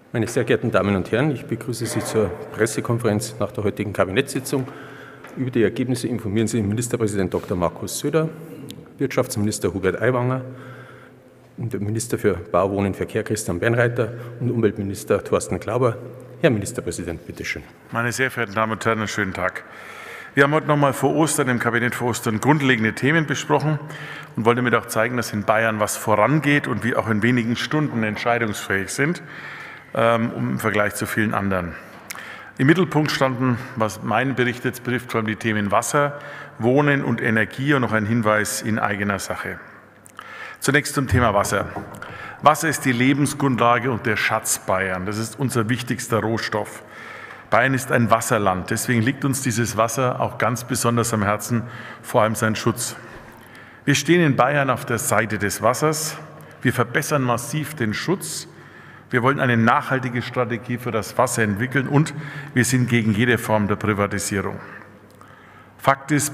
Meine sehr geehrten Damen und Herren, ich begrüße Sie zur Pressekonferenz nach der heutigen Kabinettssitzung. Über die Ergebnisse informieren Sie Ministerpräsident Dr. Markus Söder, Wirtschaftsminister Hubert Aiwanger, der Minister für Bau, Wohnen, Verkehr Christian Bernreiter und Umweltminister Thorsten Glauber. Herr Ministerpräsident, bitte schön. Meine sehr verehrten Damen und Herren, einen schönen Tag. Wir haben heute noch mal vor Ostern im Kabinett vor Ostern grundlegende Themen besprochen und wollen damit auch zeigen, dass in Bayern was vorangeht und wir auch in wenigen Stunden entscheidungsfähig sind, im Vergleich zu vielen anderen. Im Mittelpunkt standen, was meinen Bericht jetzt betrifft, vor allem die Themen Wasser, Wohnen und Energie und noch ein Hinweis in eigener Sache. Zunächst zum Thema Wasser. Wasser ist die Lebensgrundlage und der Schatz Bayern. Das ist unser wichtigster Rohstoff. Bayern ist ein Wasserland. Deswegen liegt uns dieses Wasser auch ganz besonders am Herzen, vor allem sein Schutz. Wir stehen in Bayern auf der Seite des Wassers. Wir verbessern massiv den Schutz. Wir wollen eine nachhaltige Strategie für das Wasser entwickeln und wir sind gegen jede Form der Privatisierung. Fakt ist,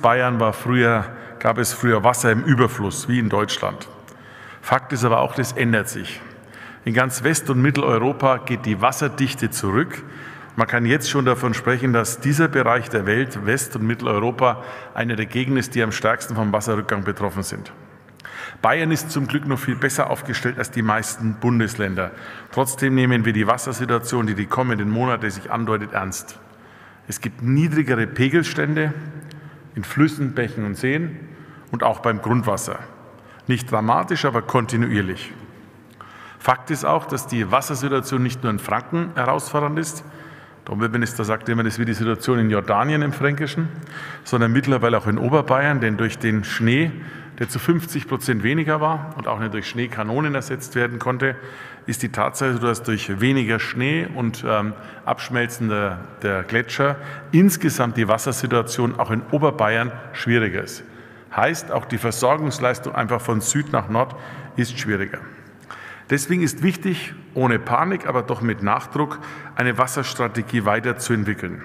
gab es früher Wasser im Überfluss, wie in Deutschland. Fakt ist aber auch, das ändert sich. In ganz West- und Mitteleuropa geht die Wasserdichte zurück. Man kann jetzt schon davon sprechen, dass dieser Bereich der Welt, West- und Mitteleuropa, einer der Gegenden ist, die am stärksten vom Wasserrückgang betroffen sind. Bayern ist zum Glück noch viel besser aufgestellt als die meisten Bundesländer. Trotzdem nehmen wir die Wassersituation, die die kommenden Monate sich andeutet, ernst. Es gibt niedrigere Pegelstände in Flüssen, Bächen und Seen und auch beim Grundwasser. Nicht dramatisch, aber kontinuierlich. Fakt ist auch, dass die Wassersituation nicht nur in Franken herausfordernd ist. Der Umweltminister sagte immer, das ist wie die Situation in Jordanien im Fränkischen, sondern mittlerweile auch in Oberbayern, denn durch den Schnee, der zu 50% weniger war und auch nicht durch Schneekanonen ersetzt werden konnte, ist die Tatsache, dass durch weniger Schnee und Abschmelzen der Gletscher insgesamt die Wassersituation auch in Oberbayern schwieriger ist. Heißt, auch die Versorgungsleistung einfach von Süd nach Nord ist schwieriger. Deswegen ist wichtig, ohne Panik, aber doch mit Nachdruck, eine Wasserstrategie weiterzuentwickeln.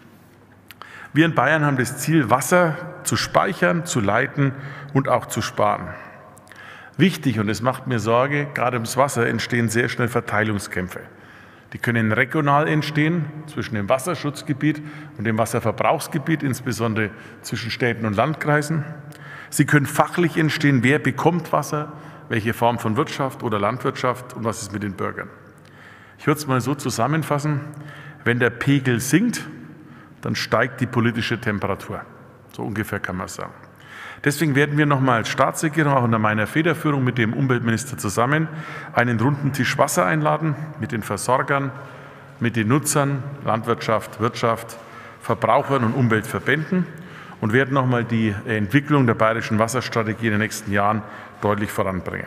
Wir in Bayern haben das Ziel, Wasser zu speichern, zu leiten und auch zu sparen. Wichtig, und es macht mir Sorge, gerade ums Wasser entstehen sehr schnell Verteilungskämpfe. Die können regional entstehen, zwischen dem Wasserschutzgebiet und dem Wasserverbrauchsgebiet, insbesondere zwischen Städten und Landkreisen. Sie können fachlich entstehen, wer bekommt Wasser, welche Form von Wirtschaft oder Landwirtschaft und was ist mit den Bürgern. Ich würde es mal so zusammenfassen, wenn der Pegel sinkt, dann steigt die politische Temperatur. So ungefähr kann man es sagen. Deswegen werden wir nochmal als Staatsregierung, auch unter meiner Federführung mit dem Umweltminister zusammen, einen runden Tisch Wasser einladen mit den Versorgern, mit den Nutzern, Landwirtschaft, Wirtschaft, Verbrauchern und Umweltverbänden und werden nochmal die Entwicklung der bayerischen Wasserstrategie in den nächsten Jahren deutlich voranbringen.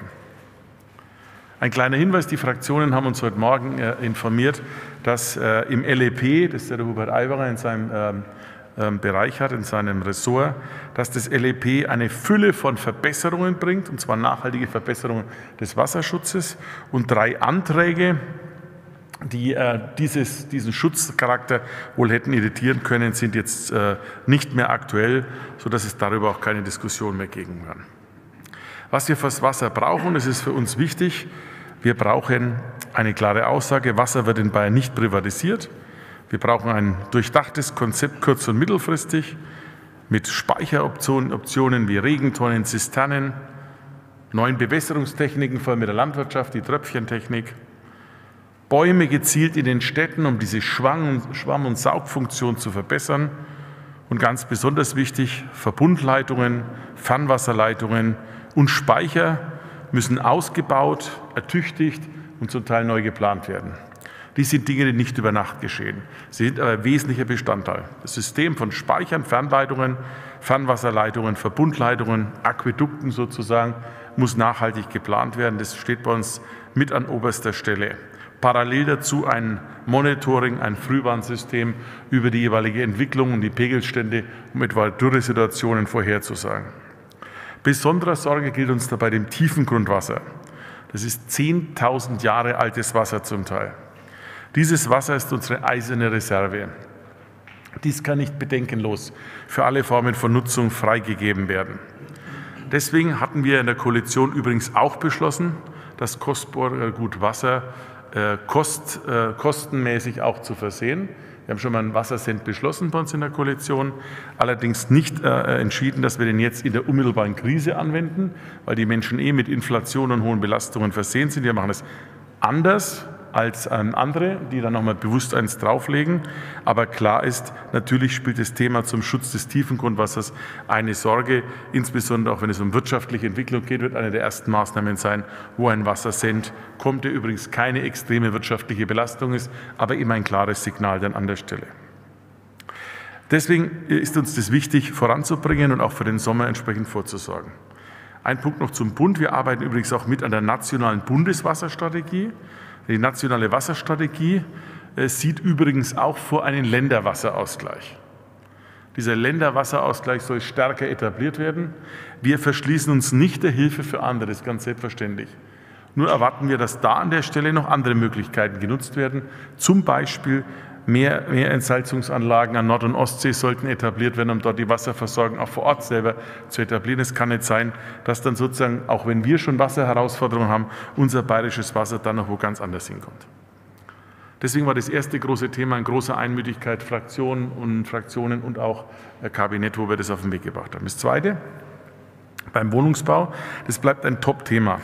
Ein kleiner Hinweis, die Fraktionen haben uns heute Morgen informiert, dass im LEP, das der Hubert Aiwanger in seinem Bereich hat, in seinem Ressort, dass das LEP eine Fülle von Verbesserungen bringt, und zwar nachhaltige Verbesserungen des Wasserschutzes und 3 Anträge, die diesen Schutzcharakter wohl hätten irritieren können, sind jetzt nicht mehr aktuell, sodass es darüber auch keine Diskussion mehr geben kann. Was wir fürs Wasser brauchen, das ist für uns wichtig, wir brauchen eine klare Aussage, Wasser wird in Bayern nicht privatisiert. Wir brauchen ein durchdachtes Konzept kurz- und mittelfristig mit Speicheroptionen wie Regentonnen, Zisternen, neuen Bewässerungstechniken, vor allem mit der Landwirtschaft, die Tröpfchentechnik, Bäume gezielt in den Städten, um diese Schwamm- und Saugfunktion zu verbessern und ganz besonders wichtig, Verbundleitungen, Fernwasserleitungen und Speicher müssen ausgebaut, ertüchtigt und zum Teil neu geplant werden. Dies sind Dinge, die nicht über Nacht geschehen. Sie sind aber ein wesentlicher Bestandteil. Das System von Speichern, Fernleitungen, Fernwasserleitungen, Verbundleitungen, Aquädukten sozusagen, muss nachhaltig geplant werden. Das steht bei uns mit an oberster Stelle. Parallel dazu ein Monitoring, ein Frühwarnsystem über die jeweilige Entwicklung und die Pegelstände, um etwa Dürresituationen vorherzusagen. Besonderer Sorge gilt uns dabei dem tiefen Grundwasser. Das ist 10.000 Jahre altes Wasser zum Teil. Dieses Wasser ist unsere eiserne Reserve. Dies kann nicht bedenkenlos für alle Formen von Nutzung freigegeben werden. Deswegen hatten wir in der Koalition übrigens auch beschlossen, das kostbare Gut Wasser kostenmäßig auch zu versehen. Wir haben schon mal einen Wassercent beschlossen bei uns in der Koalition, allerdings nicht entschieden, dass wir den jetzt in der unmittelbaren Krise anwenden, weil die Menschen mit Inflation und hohen Belastungen versehen sind. Wir machen es anders als andere, die dann nochmal bewusst eins drauflegen. Aber klar ist, natürlich spielt das Thema zum Schutz des Tiefengrundwassers eine Sorge. Insbesondere auch wenn es um wirtschaftliche Entwicklung geht, wird eine der ersten Maßnahmen sein, wo ein Wassercent kommt, der übrigens keine extreme wirtschaftliche Belastung ist, aber immer ein klares Signal dann an der Stelle. Deswegen ist uns das wichtig, voranzubringen und auch für den Sommer entsprechend vorzusorgen. Ein Punkt noch zum Bund. Wir arbeiten übrigens auch mit an der nationalen Bundeswasserstrategie. Die nationale Wasserstrategie sieht übrigens auch vor einen Länderwasserausgleich. Dieser Länderwasserausgleich soll stärker etabliert werden. Wir verschließen uns nicht der Hilfe für andere, das ist ganz selbstverständlich. Nur erwarten wir, dass da an der Stelle noch andere Möglichkeiten genutzt werden. Zum Beispiel mehr Entsalzungsanlagen an Nord- und Ostsee sollten etabliert werden, um dort die Wasserversorgung auch vor Ort selber zu etablieren. Es kann nicht sein, dass dann sozusagen, auch wenn wir schon Wasserherausforderungen haben, unser bayerisches Wasser dann noch wo ganz anders hinkommt. Deswegen war das erste große Thema in großer Einmütigkeit Fraktionen und auch Kabinett, wo wir das auf den Weg gebracht haben. Das Zweite, beim Wohnungsbau, das bleibt ein Top-Thema.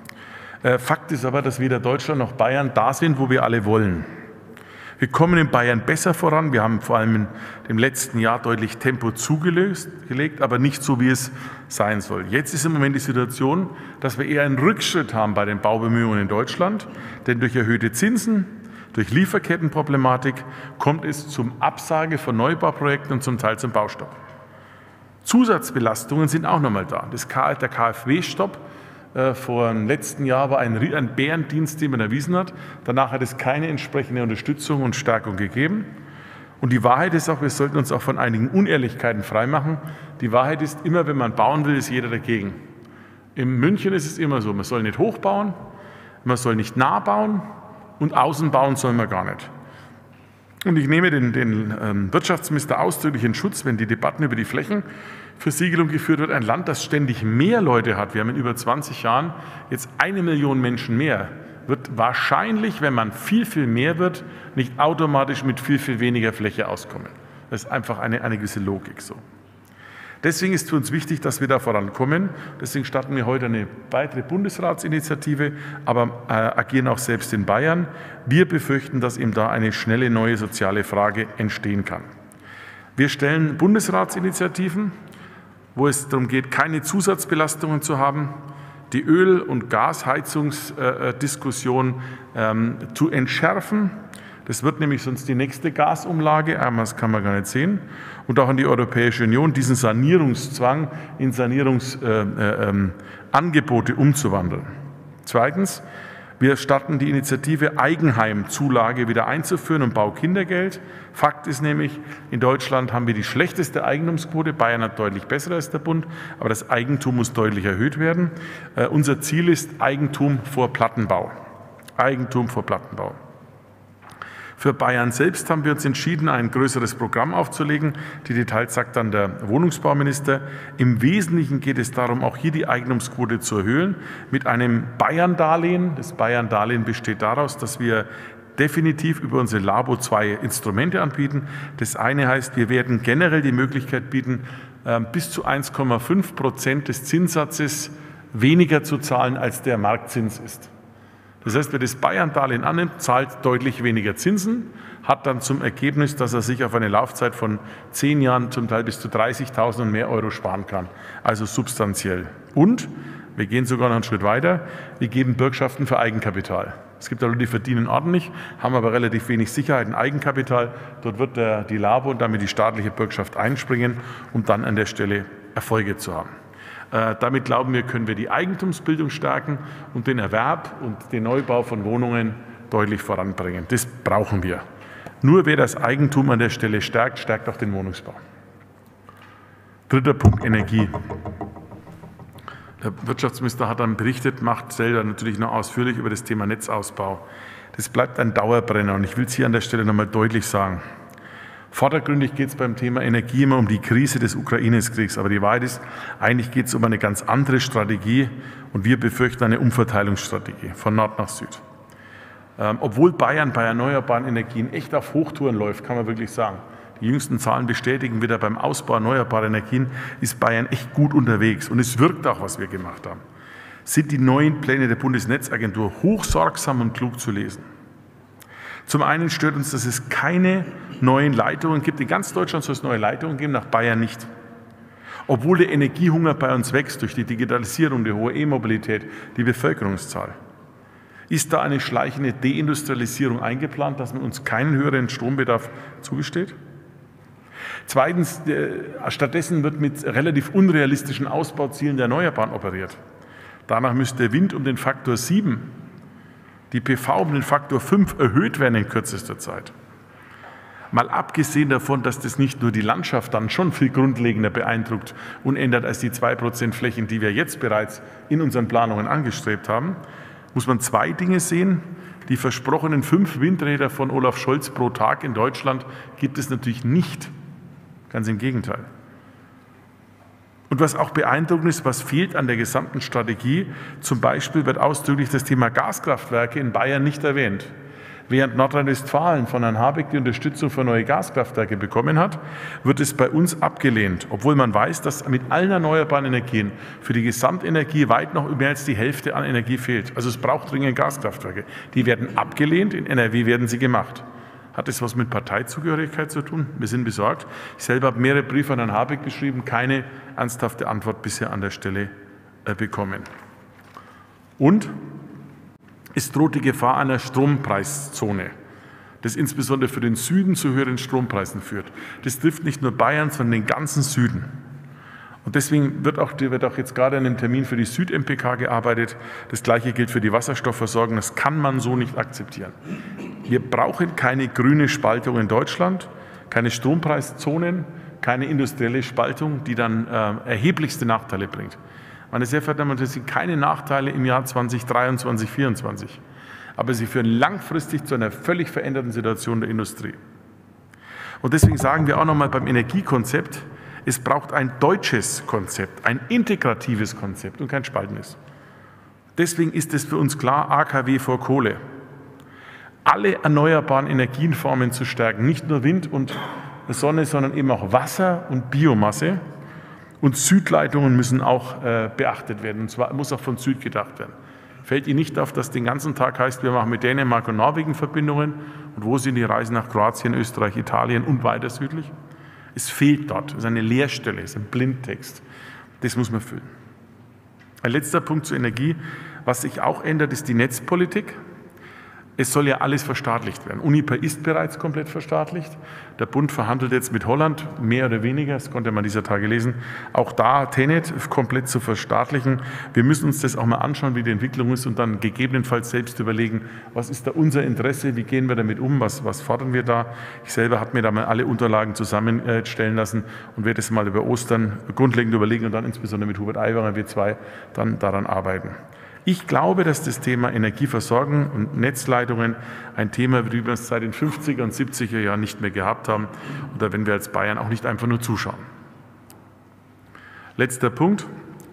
Fakt ist aber, dass weder Deutschland noch Bayern da sind, wo wir alle wollen. Wir kommen in Bayern besser voran. Wir haben vor allem im letzten Jahr deutlich Tempo zugelegt, aber nicht so, wie es sein soll. Jetzt ist im Moment die Situation, dass wir eher einen Rückschritt haben bei den Baubemühungen in Deutschland, denn durch erhöhte Zinsen, durch Lieferkettenproblematik kommt es zum Absage von Neubauprojekten und zum Teil zum Baustopp. Zusatzbelastungen sind auch nochmal da. Der KfW-Stopp vor dem letzten Jahr war ein Bärendienst, den man erwiesen hat. Danach hat es keine entsprechende Unterstützung und Stärkung gegeben. Und die Wahrheit ist auch, wir sollten uns auch von einigen Unehrlichkeiten freimachen. Die Wahrheit ist, immer wenn man bauen will, ist jeder dagegen. In München ist es immer so, man soll nicht hochbauen, man soll nicht nah bauen und außen bauen soll man gar nicht. Und ich nehme den Wirtschaftsminister ausdrücklich in Schutz, wenn die Debatten über die Flächenversiegelung geführt wird. Ein Land, das ständig mehr Leute hat, wir haben in über 20 Jahren jetzt 1 Million Menschen mehr, wird wahrscheinlich, wenn man viel, viel mehr wird, nicht automatisch mit viel, viel weniger Fläche auskommen. Das ist einfach eine gewisse Logik so. Deswegen ist für uns wichtig, dass wir da vorankommen. Deswegen starten wir heute eine weitere Bundesratsinitiative, aber agieren auch selbst in Bayern. Wir befürchten, dass eben da eine schnelle neue soziale Frage entstehen kann. Wir stellen Bundesratsinitiativen, wo es darum geht, keine Zusatzbelastungen zu haben, die Öl- und Gasheizungsdiskussion zu entschärfen. Das wird nämlich sonst die nächste Gasumlage, das kann man gar nicht sehen. Und auch an die Europäische Union, diesen Sanierungszwang in Sanierungsangebote umzuwandeln. Zweitens, wir starten die Initiative, Eigenheimzulage wieder einzuführen und Baukindergeld. Fakt ist nämlich, in Deutschland haben wir die schlechteste Eigentumsquote. Bayern hat deutlich bessere als der Bund, aber das Eigentum muss deutlich erhöht werden. Unser Ziel ist Eigentum vor Plattenbau. Eigentum vor Plattenbau. Für Bayern selbst haben wir uns entschieden, ein größeres Programm aufzulegen. Die Details sagt dann der Wohnungsbauminister. Im Wesentlichen geht es darum, auch hier die Eigentumsquote zu erhöhen mit einem Bayern-Darlehen. Das Bayern-Darlehen besteht daraus, dass wir definitiv über unsere Labo 2 Instrumente anbieten. Das eine heißt, wir werden generell die Möglichkeit bieten, bis zu 1,5% des Zinssatzes weniger zu zahlen, als der Marktzins ist. Das heißt, wer das Bayern-Darlehen annimmt, zahlt deutlich weniger Zinsen, hat dann zum Ergebnis, dass er sich auf eine Laufzeit von 10 Jahren zum Teil bis zu 30.000 und mehr Euro sparen kann. Also substanziell. Und wir gehen sogar noch einen Schritt weiter. Wir geben Bürgschaften für Eigenkapital. Es gibt Leute, die verdienen ordentlich, haben aber relativ wenig Sicherheit in Eigenkapital. Dort wird die Labo und damit die staatliche Bürgschaft einspringen, um dann an der Stelle Erfolge zu haben. Damit glauben wir, können wir die Eigentumsbildung stärken und den Erwerb und den Neubau von Wohnungen deutlich voranbringen. Das brauchen wir. Nur wer das Eigentum an der Stelle stärkt, stärkt auch den Wohnungsbau. Dritter Punkt, Energie. Der Wirtschaftsminister hat dann berichtet, macht selber natürlich noch ausführlich über das Thema Netzausbau. Das bleibt ein Dauerbrenner und ich will es hier an der Stelle noch mal deutlich sagen. Vordergründig geht es beim Thema Energie immer um die Krise des Ukraine-Kriegs. Aber die Wahrheit ist, eigentlich geht es um eine ganz andere Strategie und wir befürchten eine Umverteilungsstrategie von Nord nach Süd. Obwohl Bayern bei erneuerbaren Energien echt auf Hochtouren läuft, kann man wirklich sagen. Die jüngsten Zahlen bestätigen wieder, beim Ausbau erneuerbarer Energien ist Bayern echt gut unterwegs. Und es wirkt auch, was wir gemacht haben. Sind die neuen Pläne der Bundesnetzagentur hochsorgsam und klug zu lesen. Zum einen stört uns, dass es keine neuen Leitungen gibt. In ganz Deutschland soll es neue Leitungen geben, nach Bayern nicht. Obwohl der Energiehunger bei uns wächst durch die Digitalisierung, die hohe E-Mobilität, die Bevölkerungszahl. Ist da eine schleichende Deindustrialisierung eingeplant, dass man uns keinen höheren Strombedarf zugesteht? Zweitens, stattdessen wird mit relativ unrealistischen Ausbauzielen der Erneuerbaren operiert. Danach müsste Wind um den Faktor 7, die PV um den Faktor 5 erhöht werden in kürzester Zeit. Mal abgesehen davon, dass das nicht nur die Landschaft dann schon viel grundlegender beeindruckt und ändert als die 2% Flächen, die wir jetzt bereits in unseren Planungen angestrebt haben, muss man zwei Dinge sehen. Die versprochenen 5 Windräder von Olaf Scholz pro Tag in Deutschland gibt es natürlich nicht. Ganz im Gegenteil. Und was auch beeindruckend ist, was fehlt an der gesamten Strategie, zum Beispiel wird ausdrücklich das Thema Gaskraftwerke in Bayern nicht erwähnt. Während Nordrhein-Westfalen von Herrn Habeck die Unterstützung für neue Gaskraftwerke bekommen hat, wird es bei uns abgelehnt, obwohl man weiß, dass mit allen erneuerbaren Energien für die Gesamtenergie weit noch mehr als die Hälfte an Energie fehlt. Also es braucht dringend Gaskraftwerke. Die werden abgelehnt, in NRW werden sie gemacht. Hat das was mit Parteizugehörigkeit zu tun? Wir sind besorgt. Ich selber habe mehrere Briefe an Herrn Habeck geschrieben, keine ernsthafte Antwort bisher an der Stelle bekommen. Und es droht die Gefahr einer Strompreiszone, das insbesondere für den Süden zu höheren Strompreisen führt. Das trifft nicht nur Bayern, sondern den ganzen Süden. Und deswegen wird auch jetzt gerade an einem Termin für die Süd-MPK gearbeitet. Das Gleiche gilt für die Wasserstoffversorgung. Das kann man so nicht akzeptieren. Wir brauchen keine grüne Spaltung in Deutschland, keine Strompreiszonen, keine industrielle Spaltung, die dann erheblichste Nachteile bringt. Meine sehr verehrten Damen und Herren, das sind keine Nachteile im Jahr 2023, 2024. Aber sie führen langfristig zu einer völlig veränderten Situation der Industrie. Und deswegen sagen wir auch nochmal beim Energiekonzept, es braucht ein deutsches Konzept, ein integratives Konzept und kein spaltendes. Deswegen ist es für uns klar, AKW vor Kohle. Alle erneuerbaren Energienformen zu stärken, nicht nur Wind und Sonne, sondern eben auch Wasser und Biomasse. Und Südleitungen müssen auch beachtet werden, und zwar muss auch von Süd gedacht werden. Fällt Ihnen nicht auf, dass den ganzen Tag heißt, wir machen mit Dänemark und Norwegen Verbindungen und wo sind die Reisen nach Kroatien, Österreich, Italien und weiter südlich? Es fehlt dort, es ist eine Leerstelle, es ist ein Blindtext. Das muss man füllen. Ein letzter Punkt zur Energie. Was sich auch ändert, ist die Netzpolitik. Es soll ja alles verstaatlicht werden. Uniper ist bereits komplett verstaatlicht. Der Bund verhandelt jetzt mit Holland, mehr oder weniger, das konnte man dieser Tage lesen, auch da TenneT komplett zu verstaatlichen. Wir müssen uns das auch mal anschauen, wie die Entwicklung ist und dann gegebenenfalls selbst überlegen, was ist da unser Interesse, wie gehen wir damit um, was fordern wir da. Ich selber habe mir da mal alle Unterlagen zusammenstellen lassen und werde es mal über Ostern grundlegend überlegen und dann insbesondere mit Hubert Aiwanger, wir zwei, dann daran arbeiten. Ich glaube, dass das Thema Energieversorgung und Netzleitungen ein Thema wird, wie wir es seit den 50er und 70er Jahren nicht mehr gehabt haben. Und da werden wir als Bayern auch nicht einfach nur zuschauen. Letzter Punkt.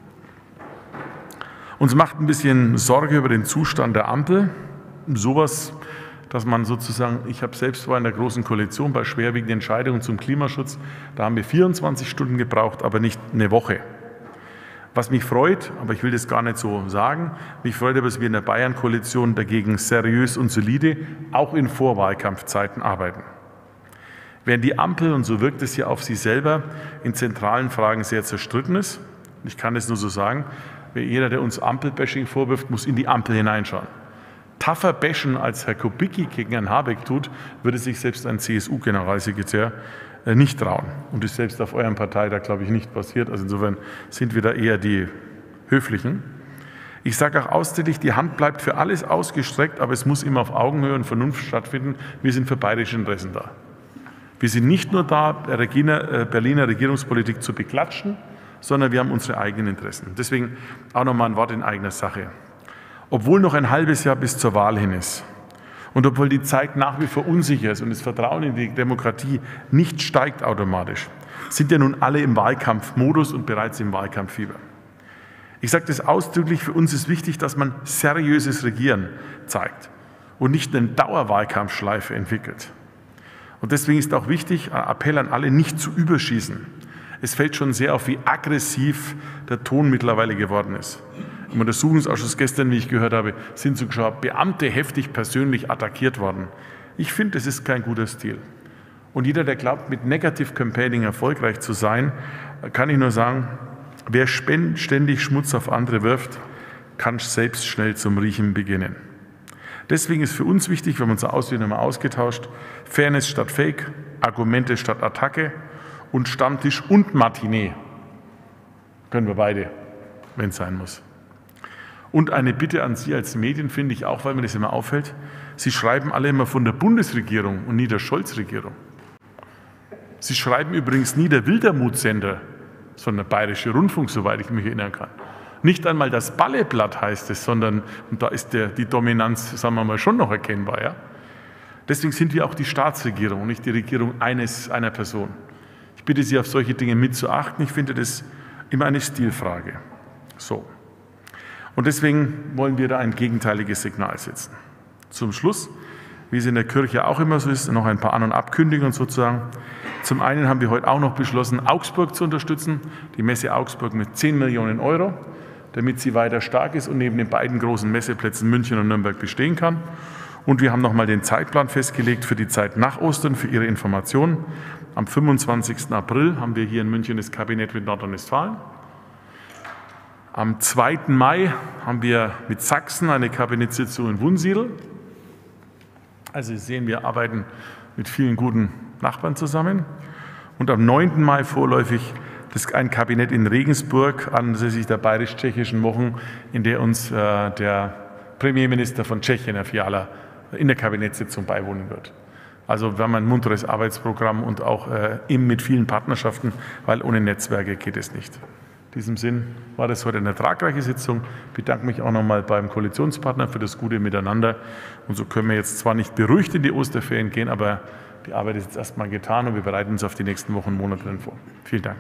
Uns macht ein bisschen Sorge über den Zustand der Ampel. Sowas, dass man sozusagen, ich habe selbst war in der Großen Koalition bei schwerwiegenden Entscheidungen zum Klimaschutz, da haben wir 24 Stunden gebraucht, aber nicht eine Woche. Was mich freut, aber ich will das gar nicht so sagen, mich freut aber, dass wir in der Bayern-Koalition dagegen seriös und solide auch in Vorwahlkampfzeiten arbeiten. Während die Ampel, und so wirkt es ja auf sie selber, in zentralen Fragen sehr zerstritten ist, ich kann es nur so sagen, jeder, der uns Ampelbashing vorwirft, muss in die Ampel hineinschauen. Tougher bashen als Herr Kubicki gegen Herrn Habeck tut, würde sich selbst ein CSU-Generalsekretär nicht trauen. Und ist selbst auf eurem Parteitag, glaube ich, nicht passiert. Also insofern sind wir da eher die Höflichen. Ich sage auch ausdrücklich, die Hand bleibt für alles ausgestreckt, aber es muss immer auf Augenhöhe und Vernunft stattfinden. Wir sind für bayerische Interessen da. Wir sind nicht nur da, Berliner Regierungspolitik zu beklatschen, sondern wir haben unsere eigenen Interessen. Deswegen auch nochmal ein Wort in eigener Sache. Obwohl noch ein halbes Jahr bis zur Wahl hin ist, und obwohl die Zeit nach wie vor unsicher ist und das Vertrauen in die Demokratie nicht steigt automatisch, sind ja nun alle im Wahlkampfmodus und bereits im Wahlkampffieber. Ich sage das ausdrücklich, für uns ist wichtig, dass man seriöses Regieren zeigt. und nicht eine Dauerwahlkampfschleife entwickelt. Und deswegen ist auch wichtig, ein Appell an alle, nicht zu überschießen. Es fällt schon sehr auf, wie aggressiv der Ton mittlerweile geworden ist. Im Untersuchungsausschuss gestern, wie ich gehört habe, sind sogar Beamte heftig persönlich attackiert worden. Ich finde, das ist kein guter Stil. Und jeder, der glaubt, mit Negative Campaigning erfolgreich zu sein, kann ich nur sagen, wer ständig Schmutz auf andere wirft, kann selbst schnell zum Riechen beginnen. Deswegen ist für uns wichtig, wir haben unsere Auswählung mal ausgetauscht, Fairness statt Fake, Argumente statt Attacke und Stammtisch und Matinee. Können wir beide, wenn es sein muss. Und eine Bitte an Sie als Medien, finde ich auch, weil mir das immer auffällt, Sie schreiben alle immer von der Bundesregierung und nie der Scholz-Regierung. Sie schreiben übrigens nie der Wildermuth-Sender, sondern der Bayerische Rundfunk, soweit ich mich erinnern kann. Nicht einmal das Balleblatt heißt es, sondern, und da ist die Dominanz, sagen wir mal, schon noch erkennbar. Ja? Deswegen sind wir auch die Staatsregierung und nicht die Regierung einer Person. Ich bitte Sie, auf solche Dinge mitzuachten. Ich finde das immer eine Stilfrage. So. Und deswegen wollen wir da ein gegenteiliges Signal setzen. Zum Schluss, wie es in der Kirche auch immer so ist, noch ein paar An- und Abkündigungen sozusagen. Zum einen haben wir heute auch noch beschlossen, Augsburg zu unterstützen, die Messe Augsburg mit 10 Millionen Euro, damit sie weiter stark ist und neben den beiden großen Messeplätzen München und Nürnberg bestehen kann. Und wir haben nochmal den Zeitplan festgelegt für die Zeit nach Ostern, für Ihre Informationen. Am 25. April haben wir hier in München das Kabinett mit Nordrhein-Westfalen. Am 2. Mai haben wir mit Sachsen eine Kabinettssitzung in Wunsiedel. Also Sie sehen, wir arbeiten mit vielen guten Nachbarn zusammen. Und am 9. Mai vorläufig ein Kabinett in Regensburg anlässlich der bayerisch-tschechischen Wochen, in der uns der Premierminister von Tschechien, Herr Fiala, in der Kabinettssitzung beiwohnen wird. Also wir haben ein munteres Arbeitsprogramm und auch eben mit vielen Partnerschaften, weil ohne Netzwerke geht es nicht. In diesem Sinn war das heute eine ertragreiche Sitzung. Ich bedanke mich auch nochmal beim Koalitionspartner für das gute Miteinander. Und so können wir jetzt zwar nicht beruhigt in die Osterferien gehen, aber die Arbeit ist jetzt erstmal getan und wir bereiten uns auf die nächsten Wochen und Monate vor. Vielen Dank.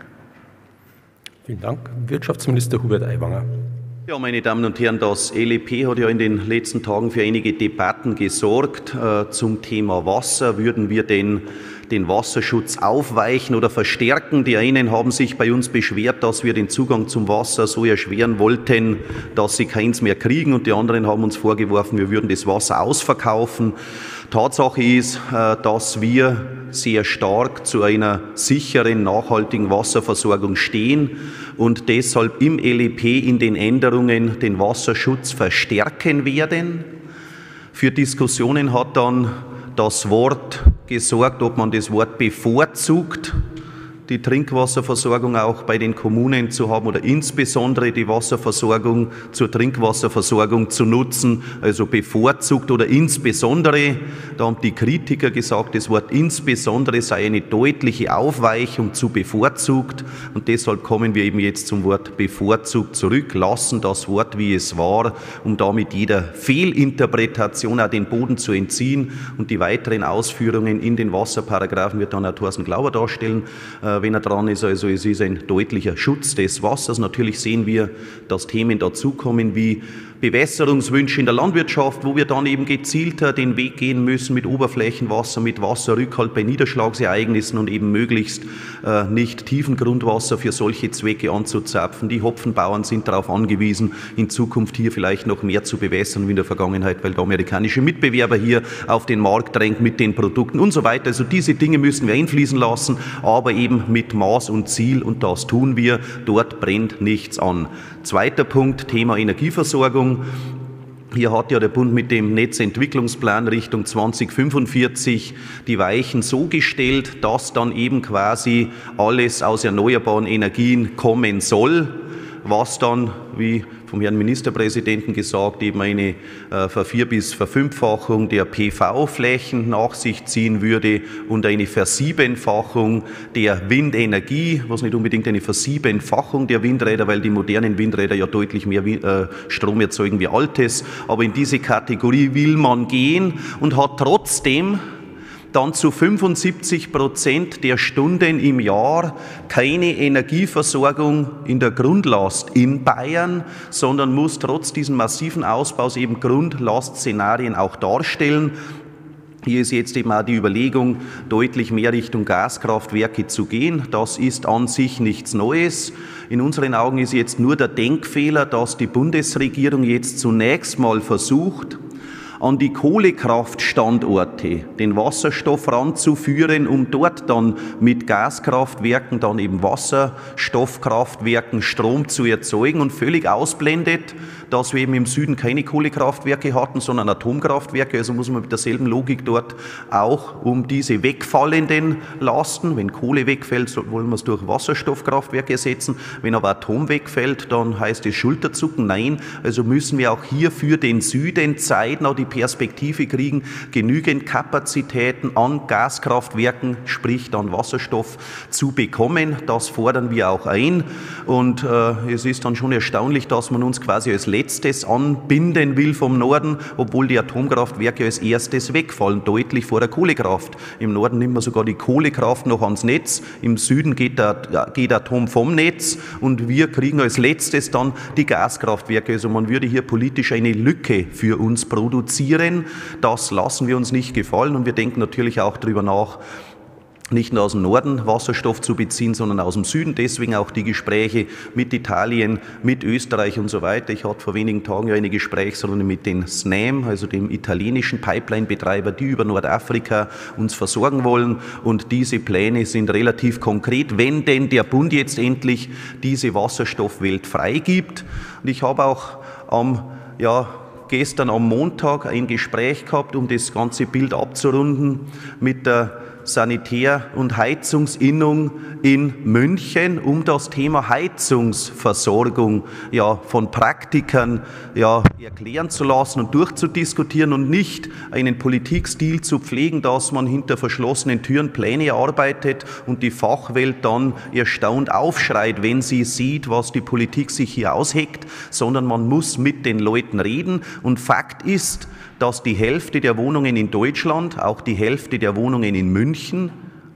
Vielen Dank. Wirtschaftsminister Hubert Aiwanger. Ja, meine Damen und Herren, das LEP hat ja in den letzten Tagen für einige Debatten gesorgt zum Thema Wasser. Würden wir den Wasserschutz aufweichen oder verstärken? Die einen haben sich bei uns beschwert, dass wir den Zugang zum Wasser so erschweren wollten, dass sie keins mehr kriegen, und die anderen haben uns vorgeworfen, wir würden das Wasser ausverkaufen. Tatsache ist, dass wir sehr stark zu einer sicheren, nachhaltigen Wasserversorgung stehen und deshalb im LEP in den Änderungen den Wasserschutz verstärken werden. Für Diskussionen hat dann das Wort gesorgt, ob man das Wort bevorzugt, die Trinkwasserversorgung auch bei den Kommunen zu haben oder insbesondere die Wasserversorgung zur Trinkwasserversorgung zu nutzen, also bevorzugt oder insbesondere. Da haben die Kritiker gesagt, das Wort insbesondere sei eine deutliche Aufweichung zu bevorzugt, und deshalb kommen wir eben jetzt zum Wort bevorzugt zurück, lassen das Wort, wie es war, um damit jeder Fehlinterpretation auch den Boden zu entziehen, und die weiteren Ausführungen in den Wasserparagraphen wird dann Herr Thorsten Glauber darstellen, wenn er dran ist. Also es ist ein deutlicher Schutz des Wassers. Natürlich sehen wir, dass Themen dazukommen wie Bewässerungswünsche in der Landwirtschaft, wo wir dann eben gezielter den Weg gehen müssen mit Oberflächenwasser, mit Wasserrückhalt bei Niederschlagsereignissen und eben möglichst nicht Tiefengrundwasser für solche Zwecke anzuzapfen. Die Hopfenbauern sind darauf angewiesen, in Zukunft hier vielleicht noch mehr zu bewässern wie in der Vergangenheit, weil der amerikanische Mitbewerber hier auf den Markt drängt mit den Produkten und so weiter. Also diese Dinge müssen wir einfließen lassen, aber eben mit Maß und Ziel, und das tun wir. Dort brennt nichts an. Zweiter Punkt, Thema Energieversorgung. Hier hat ja der Bund mit dem Netzentwicklungsplan Richtung 2045 die Weichen so gestellt, dass dann eben quasi alles aus erneuerbaren Energien kommen soll, was dann, wie vom Herrn Ministerpräsidenten gesagt, eben eine Vervier- bis Verfünffachung der PV-Flächen nach sich ziehen würde und eine Versiebenfachung der Windenergie, was nicht unbedingt eine Versiebenfachung der Windräder, weil die modernen Windräder ja deutlich mehr Strom erzeugen wie altes, aber in diese Kategorie will man gehen und hat trotzdem dann zu 75% der Stunden im Jahr keine Energieversorgung in der Grundlast in Bayern, sondern muss trotz diesen massiven Ausbaus eben Grundlastszenarien auch darstellen. Hier ist jetzt eben auch die Überlegung, deutlich mehr Richtung Gaskraftwerke zu gehen. Das ist an sich nichts Neues. In unseren Augen ist jetzt nur der Denkfehler, dass die Bundesregierung jetzt zunächst mal versucht, an die Kohlekraftstandorte den Wasserstoff ranzuführen, um dort dann mit Gaskraftwerken, dann eben Wasserstoffkraftwerken Strom zu erzeugen und völlig ausblendet, dass wir eben im Süden keine Kohlekraftwerke hatten, sondern Atomkraftwerke. Also muss man mit derselben Logik dort auch um diese wegfallenden Lasten, wenn Kohle wegfällt, wollen wir es durch Wasserstoffkraftwerke ersetzen. Wenn aber Atom wegfällt, dann heißt es Schulterzucken. Nein, also müssen wir auch hier für den Süden zeitnah die Perspektive kriegen, genügend Kapazitäten an Gaskraftwerken, sprich an Wasserstoff zu bekommen. Das fordern wir auch ein. Und es ist dann schon erstaunlich, dass man uns quasi als Letztes anbinden will vom Norden, obwohl die Atomkraftwerke als erstes wegfallen, deutlich vor der Kohlekraft. Im Norden nimmt man sogar die Kohlekraft noch ans Netz, im Süden geht Atom vom Netz und wir kriegen als Letztes dann die Gaskraftwerke. Also man würde hier politisch eine Lücke für uns produzieren. Das lassen wir uns nicht gefallen und wir denken natürlich auch darüber nach, nicht nur aus dem Norden Wasserstoff zu beziehen, sondern aus dem Süden. Deswegen auch die Gespräche mit Italien, mit Österreich und so weiter. Ich hatte vor wenigen Tagen ja eine Gesprächsrunde mit den SNAM, also dem italienischen Pipeline-Betreiber, die über Nordafrika uns versorgen wollen. Und diese Pläne sind relativ konkret, wenn denn der Bund jetzt endlich diese Wasserstoffwelt freigibt. Und ich habe auch gestern am Montag ein Gespräch gehabt, um das ganze Bild abzurunden, mit der Sanitär- und Heizungsinnung in München, um das Thema Heizungsversorgung von Praktikern erklären zu lassen und durchzudiskutieren und nicht einen Politikstil zu pflegen, dass man hinter verschlossenen Türen Pläne erarbeitet und die Fachwelt dann erstaunt aufschreit, wenn sie sieht, was die Politik sich hier ausheckt, sondern man muss mit den Leuten reden. Und Fakt ist, dass die Hälfte der Wohnungen in Deutschland, auch die Hälfte der Wohnungen in München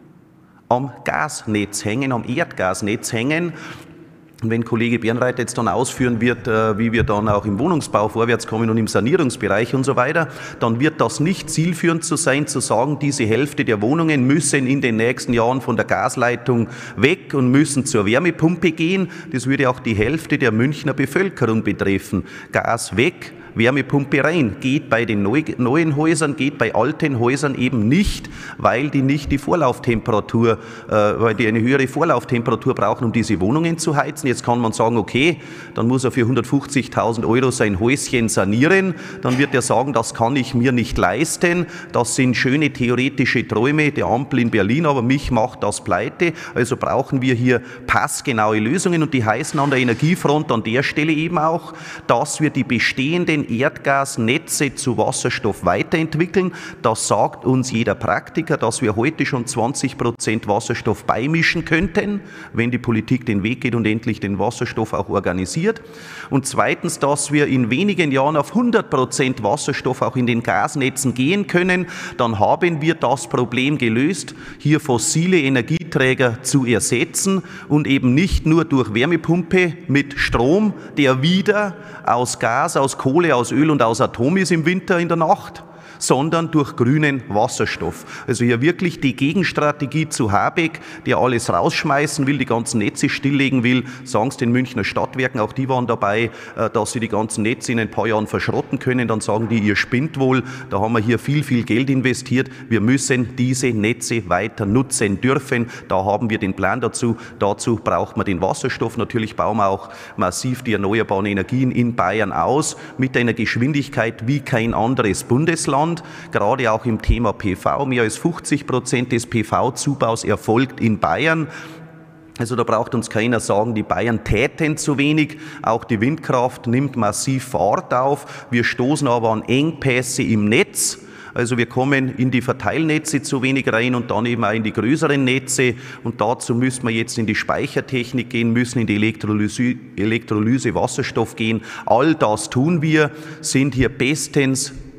am Gasnetz hängen, am Erdgasnetz hängen. Und wenn Kollege Bernreiter jetzt dann ausführen wird, wie wir dann auch im Wohnungsbau vorwärts kommen und im Sanierungsbereich und so weiter, dann wird das nicht zielführend zu sein, zu sagen, diese Hälfte der Wohnungen müssen in den nächsten Jahren von der Gasleitung weg und müssen zur Wärmepumpe gehen. Das würde auch die Hälfte der Münchner Bevölkerung betreffen. Gas weg, Wärmepumpe rein. Geht bei den neuen Häusern, geht bei alten Häusern eben nicht, weil die nicht die Vorlauftemperatur, weil die eine höhere Vorlauftemperatur brauchen, um diese Wohnungen zu heizen. Jetzt kann man sagen, okay, dann muss er für 150.000 € sein Häuschen sanieren. Dann wird er sagen, das kann ich mir nicht leisten. Das sind schöne theoretische Träume der Ampel in Berlin, aber mich macht das pleite. Also brauchen wir hier passgenaue Lösungen und die heißen an der Energiefront an der Stelle eben auch, dass wir die bestehenden Erdgasnetze zu Wasserstoff weiterentwickeln. Das sagt uns jeder Praktiker, dass wir heute schon 20% Wasserstoff beimischen könnten, wenn die Politik den Weg geht und endlich den Wasserstoff auch organisiert. Und zweitens, dass wir in wenigen Jahren auf 100% Wasserstoff auch in den Gasnetzen gehen können. Dann haben wir das Problem gelöst, hier fossile Energieträger zu ersetzen und eben nicht nur durch Wärmepumpe mit Strom, der wieder aus Gas, aus Kohle, aus Öl und aus Atom ist im Winter in der Nacht, sondern durch grünen Wasserstoff. Also hier wirklich die Gegenstrategie zu Habeck, der alles rausschmeißen will, die ganzen Netze stilllegen will, sagen es den Münchner Stadtwerken, auch die waren dabei, dass sie die ganzen Netze in ein paar Jahren verschrotten können, dann sagen die, ihr spinnt wohl, da haben wir hier viel, viel Geld investiert, wir müssen diese Netze weiter nutzen dürfen, da haben wir den Plan dazu braucht man den Wasserstoff, natürlich bauen wir auch massiv die erneuerbaren Energien in Bayern aus, mit einer Geschwindigkeit wie kein anderes Bundesland. Gerade auch im Thema PV. Mehr als 50% des PV-Zubaus erfolgt in Bayern. Also da braucht uns keiner sagen, die Bayern täten zu wenig. Auch die Windkraft nimmt massiv Fahrt auf. Wir stoßen aber an Engpässe im Netz. Also wir kommen in die Verteilnetze zu wenig rein und dann eben auch in die größeren Netze. Und dazu müssen wir jetzt in die Speichertechnik gehen, müssen in die Elektrolyse Wasserstoff gehen. All das tun wir, sind hier bestens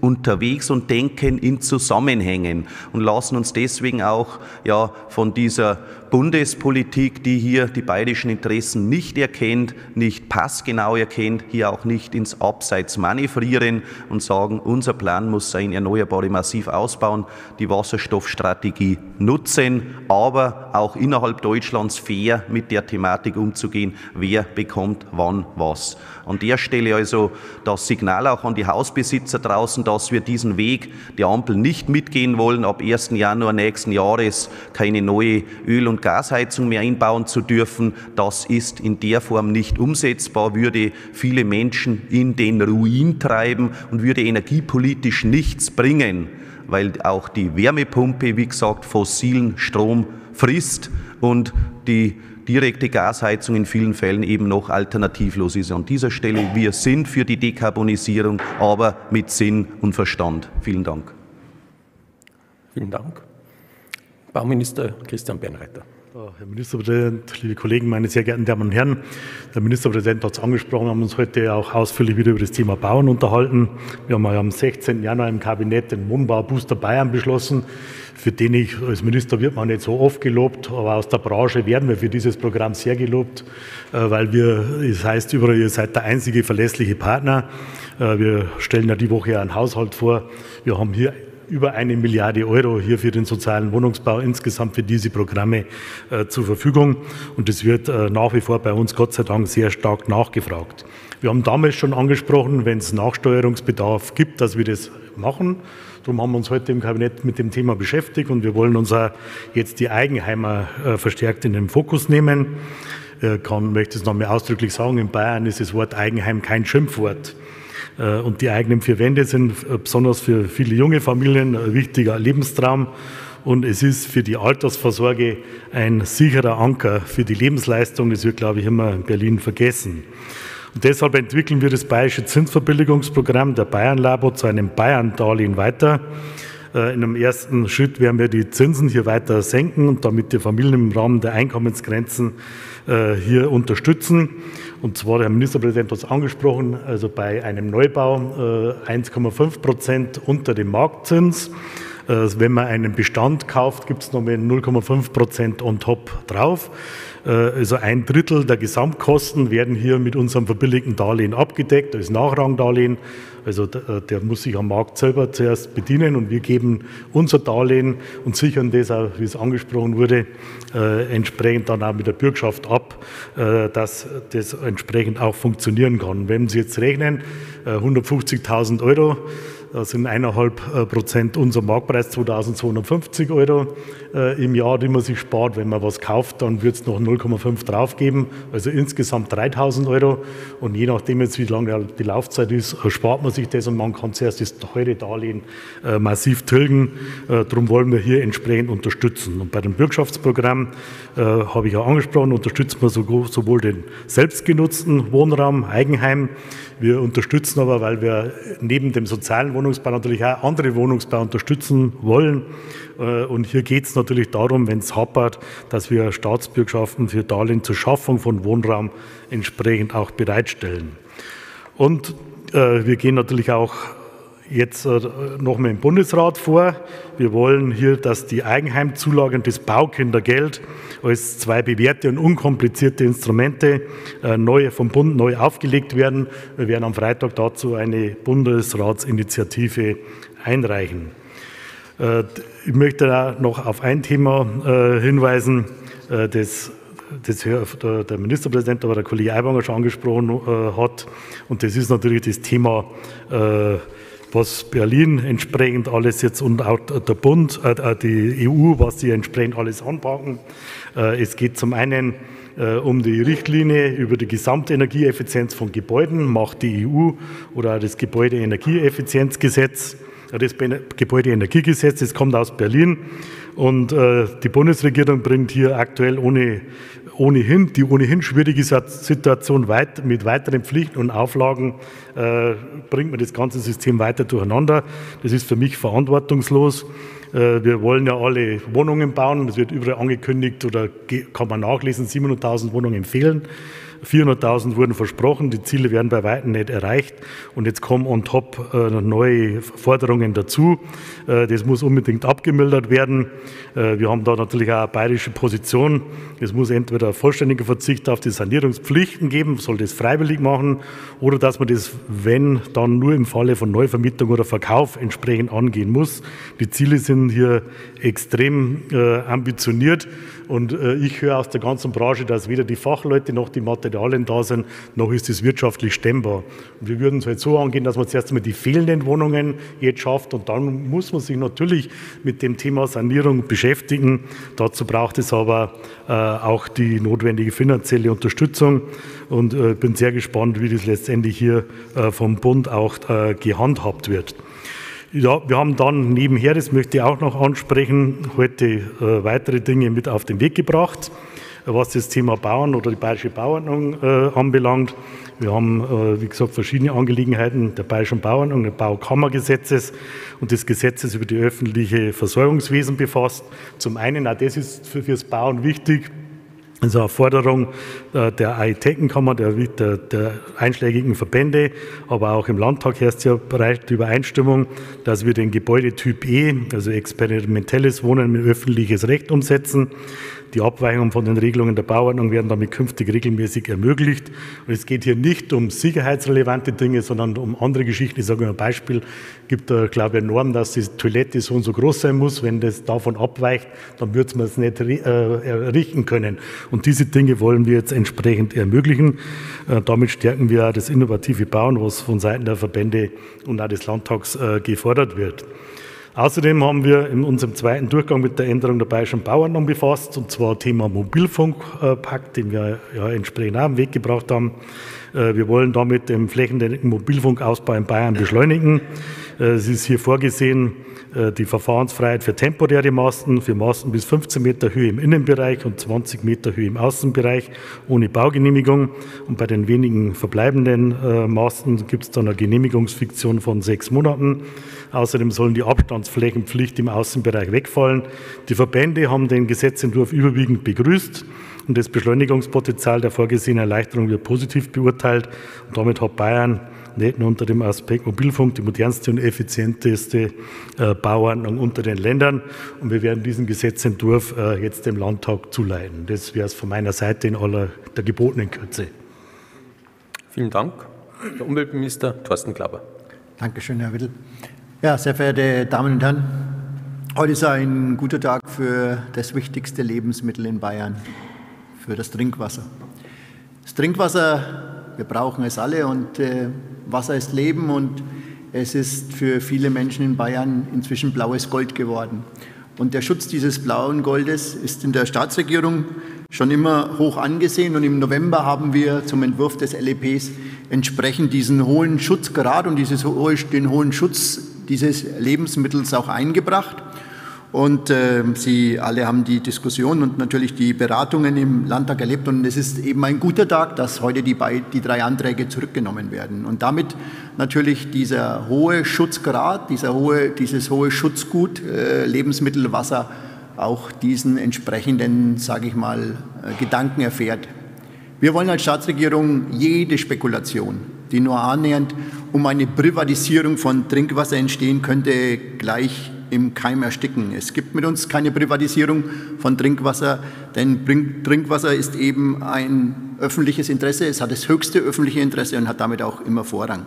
unterwegs und denken in Zusammenhängen und lassen uns deswegen auch von dieser Bundespolitik, die hier die bayerischen Interessen nicht erkennt, nicht passgenau erkennt, hier auch nicht ins Abseits manövrieren und sagen, unser Plan muss sein, Erneuerbare massiv ausbauen, die Wasserstoffstrategie nutzen, aber auch innerhalb Deutschlands fair mit der Thematik umzugehen, wer bekommt wann was. An der Stelle also das Signal auch an die Hausbesitzer draußen, dass wir diesen Weg der Ampel nicht mitgehen wollen, ab 1. Januar nächsten Jahres keine neue Öl- und Gasheizung mehr einbauen zu dürfen. Das ist in der Form nicht umsetzbar, würde viele Menschen in den Ruin treiben und würde energiepolitisch nichts bringen, weil auch die Wärmepumpe, wie gesagt, fossilen Strom frisst und die direkte Gasheizung in vielen Fällen eben noch alternativlos ist. An dieser Stelle, wir sind für die Dekarbonisierung, aber mit Sinn und Verstand. Vielen Dank. Vielen Dank. Bauminister Christian Bernreiter. Herr Ministerpräsident, liebe Kollegen, meine sehr geehrten Damen und Herren, der Ministerpräsident hat es angesprochen, haben uns heute auch ausführlich wieder über das Thema Bauen unterhalten. Wir haben am 16. Januar im Kabinett den Wohnbau-Booster Bayern beschlossen, für den ich als Minister wird man nicht so oft gelobt, aber aus der Branche werden wir für dieses Programm sehr gelobt, weil es heißt überall, ihr seid der einzige verlässliche Partner. Wir stellen ja die Woche einen Haushalt vor. Wir haben hier über 1 Milliarde Euro hier für den sozialen Wohnungsbau insgesamt für diese Programme zur Verfügung. Und das wird nach wie vor bei uns Gott sei Dank sehr stark nachgefragt. Wir haben damals schon angesprochen, wenn es Nachsteuerungsbedarf gibt, dass wir das machen. Darum haben wir uns heute im Kabinett mit dem Thema beschäftigt und wir wollen uns auch jetzt die Eigenheimer verstärkt in den Fokus nehmen. Möchte es nochmal ausdrücklich sagen, in Bayern ist das Wort Eigenheim kein Schimpfwort. Und die eigenen 4 Wände sind besonders für viele junge Familien ein wichtiger Lebenstraum. Und es ist für die Altersvorsorge ein sicherer Anker für die Lebensleistung. Das wird, glaube ich, immer in Berlin vergessen. Und deshalb entwickeln wir das Bayerische Zinsverbilligungsprogramm der Bayern Labo zu einem Bayern-Darlehen weiter. In einem ersten Schritt werden wir die Zinsen hier weiter senken und damit die Familien im Rahmen der Einkommensgrenzen hier unterstützen. Und zwar, der Ministerpräsident hat es angesprochen, also bei einem Neubau 1,5% unter dem Marktzins. Wenn man einen Bestand kauft, gibt es nochmal 0,5% on top drauf. Also 1/3 der Gesamtkosten werden hier mit unserem verbilligten Darlehen abgedeckt, als Nachrangdarlehen. Also der muss sich am Markt selber zuerst bedienen und wir geben unser Darlehen und sichern das auch, wie es angesprochen wurde, entsprechend dann auch mit der Bürgschaft ab, dass das entsprechend auch funktionieren kann. Wenn Sie jetzt rechnen, 150.000 €, das sind 1,5% unser Marktpreis, 2.250 € im Jahr, die man sich spart. Wenn man was kauft, dann wird es noch 0,5 drauf geben, also insgesamt 3.000 €. Und je nachdem jetzt, wie lange die Laufzeit ist, spart man sich das und man kann zuerst das teure Darlehen massiv tilgen. Darum wollen wir hier entsprechend unterstützen. Und bei dem Bürgschaftsprogramm, habe ich auch angesprochen, unterstützen wir sowohl den selbstgenutzten Wohnraum, Eigenheim. Wir unterstützen aber, weil wir neben dem sozialen Wohnungsbau natürlich auch andere Wohnungsbau unterstützen wollen. Und hier geht es natürlich darum, wenn es hapert, dass wir Staatsbürgschaften für Darlehen zur Schaffung von Wohnraum entsprechend auch bereitstellen. Und wir gehen natürlich auch jetzt noch mal im Bundesrat vor. Wir wollen hier, dass die Eigenheimzulage und das Baukindergeld als 2 bewährte und unkomplizierte Instrumente vom Bund neu aufgelegt werden. Wir werden am Freitag dazu eine Bundesratsinitiative einreichen. Ich möchte auch noch auf ein Thema hinweisen, das der Ministerpräsident, aber der Kollege Aiwanger schon angesprochen hat. Und das ist natürlich das Thema, was Berlin entsprechend alles jetzt und auch der Bund, die EU, was sie entsprechend alles anpacken. Es geht zum einen um die Richtlinie über die Gesamtenergieeffizienz von Gebäuden, macht die EU, oder das Gebäudeenergieeffizienzgesetz, das Gebäudeenergiegesetz, das kommt aus Berlin. Und die Bundesregierung bringt hier aktuell die ohnehin schwierige Situation mit weiteren Pflichten und Auflagen, bringt man das ganze System weiter durcheinander. Das ist für mich verantwortungslos. Wir wollen ja alle Wohnungen bauen, das wird überall angekündigt oder kann man nachlesen, 700.000 Wohnungen fehlen. 400.000 wurden versprochen, die Ziele werden bei weitem nicht erreicht und jetzt kommen on top neue Forderungen dazu. Das muss unbedingt abgemildert werden. Wir haben da natürlich auch eine bayerische Position. Es muss entweder ein vollständiger Verzicht auf die Sanierungspflichten geben, soll das freiwillig machen, oder dass man das, wenn, dann nur im Falle von Neuvermietung oder Verkauf entsprechend angehen muss. Die Ziele sind hier extrem ambitioniert und ich höre aus der ganzen Branche, dass weder die Fachleute noch die Materialien da sind, noch ist es wirtschaftlich stemmbar. Und wir würden es halt so angehen, dass man zuerst einmal die fehlenden Wohnungen jetzt schafft und dann muss man sich natürlich mit dem Thema Sanierung beschäftigen. Dazu braucht es aber auch die notwendige finanzielle Unterstützung und bin sehr gespannt, wie das letztendlich hier vom Bund auch gehandhabt wird. Ja, wir haben dann nebenher, das möchte ich auch noch ansprechen, heute weitere Dinge mit auf den Weg gebracht, was das Thema Bauern oder die Bayerische Bauordnung anbelangt. Wir haben, wie gesagt, verschiedene Angelegenheiten der Bayerischen Bauordnung, des Baukammergesetzes und des Gesetzes über die öffentliche Versorgungswesen befasst. Zum einen, auch das ist für das Bauen wichtig, also eine Forderung der Architektenkammer, der einschlägigen Verbände, aber auch im Landtag herrscht ja bereits die Übereinstimmung, dass wir den Gebäudetyp E, also experimentelles Wohnen mit öffentliches Recht umsetzen. Die Abweichungen von den Regelungen der Bauordnung werden damit künftig regelmäßig ermöglicht. Und es geht hier nicht um sicherheitsrelevante Dinge, sondern um andere Geschichten. Ich sage mal ein Beispiel, gibt da, glaube ich, eine Norm, dass die Toilette so und so groß sein muss. Wenn das davon abweicht, dann wird man es nicht errichten können. Und diese Dinge wollen wir jetzt entsprechend ermöglichen. Damit stärken wir auch das innovative Bauen, was von Seiten der Verbände und auch des Landtags gefordert wird. Außerdem haben wir in unserem zweiten Durchgang mit der Änderung der Bayerischen Bauordnung befasst, und zwar Thema Mobilfunkpakt, den wir ja entsprechend auch am Weg gebracht haben. Wir wollen damit den flächendeckenden Mobilfunkausbau in Bayern beschleunigen. Es ist hier vorgesehen, die Verfahrensfreiheit für temporäre Masten, für Masten bis 15 Meter Höhe im Innenbereich und 20 Meter Höhe im Außenbereich ohne Baugenehmigung. Und bei den wenigen verbleibenden Masten gibt es dann eine Genehmigungsfiktion von 6 Monaten. Außerdem sollen die Abstandsflächenpflicht im Außenbereich wegfallen. Die Verbände haben den Gesetzentwurf überwiegend begrüßt und das Beschleunigungspotenzial der vorgesehenen Erleichterung wird positiv beurteilt. Und damit hat Bayern nicht nur unter dem Aspekt Mobilfunk die modernste und effizienteste Bauordnung unter den Ländern. Und wir werden diesen Gesetzentwurf jetzt dem Landtag zuleiten. Das wäre es von meiner Seite in aller der gebotenen Kürze. Vielen Dank. Der Umweltminister Thorsten Glauber. Dankeschön, Herr Wittel. Ja, sehr verehrte Damen und Herren, heute ist ein guter Tag für das wichtigste Lebensmittel in Bayern, für das Trinkwasser. Das Trinkwasser, wir brauchen es alle und Wasser ist Leben und es ist für viele Menschen in Bayern inzwischen blaues Gold geworden. Und der Schutz dieses blauen Goldes ist in der Staatsregierung schon immer hoch angesehen und im November haben wir zum Entwurf des LEPs entsprechend diesen hohen Schutzgrad und den hohen Schutz dieses Lebensmittels auch eingebracht. Und Sie alle haben die Diskussion und natürlich die Beratungen im Landtag erlebt. Und es ist eben ein guter Tag, dass heute die 3 Anträge zurückgenommen werden. Und damit natürlich dieser hohe Schutzgrad, dieses hohe Schutzgut Lebensmittel, Wasser auch diesen entsprechenden, sage ich mal, Gedanken erfährt. Wir wollen als Staatsregierung jede Spekulation, die nur annähernd um eine Privatisierung von Trinkwasser entstehen könnte, gleich im Keim ersticken. Es gibt mit uns keine Privatisierung von Trinkwasser, denn Trinkwasser ist eben ein öffentliches Interesse, es hat das höchste öffentliche Interesse und hat damit auch immer Vorrang.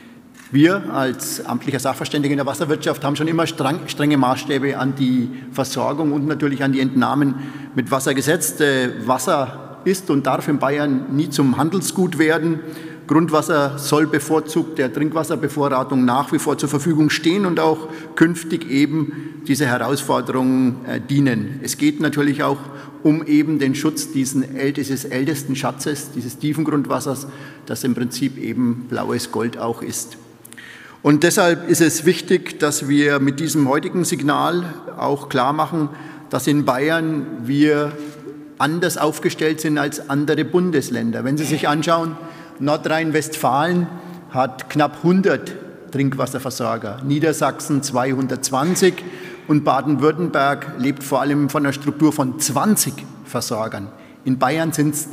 Wir als amtlicher Sachverständiger in der Wasserwirtschaft haben schon immer strenge Maßstäbe an die Versorgung und natürlich an die Entnahmen mit Wasser gesetzt. Wasser ist und darf in Bayern nie zum Handelsgut werden. Grundwasser soll bevorzugt der Trinkwasserbevorratung nach wie vor zur Verfügung stehen und auch künftig eben dieser Herausforderung dienen. Es geht natürlich auch um eben den Schutz dieses ältesten Schatzes, dieses tiefen Grundwassers, das im Prinzip eben blaues Gold auch ist. Und deshalb ist es wichtig, dass wir mit diesem heutigen Signal auch klar machen, dass in Bayern wir anders aufgestellt sind als andere Bundesländer. Wenn Sie sich anschauen, Nordrhein-Westfalen hat knapp 100 Trinkwasserversorger, Niedersachsen 220 und Baden-Württemberg lebt vor allem von einer Struktur von 20 Versorgern. In Bayern sind es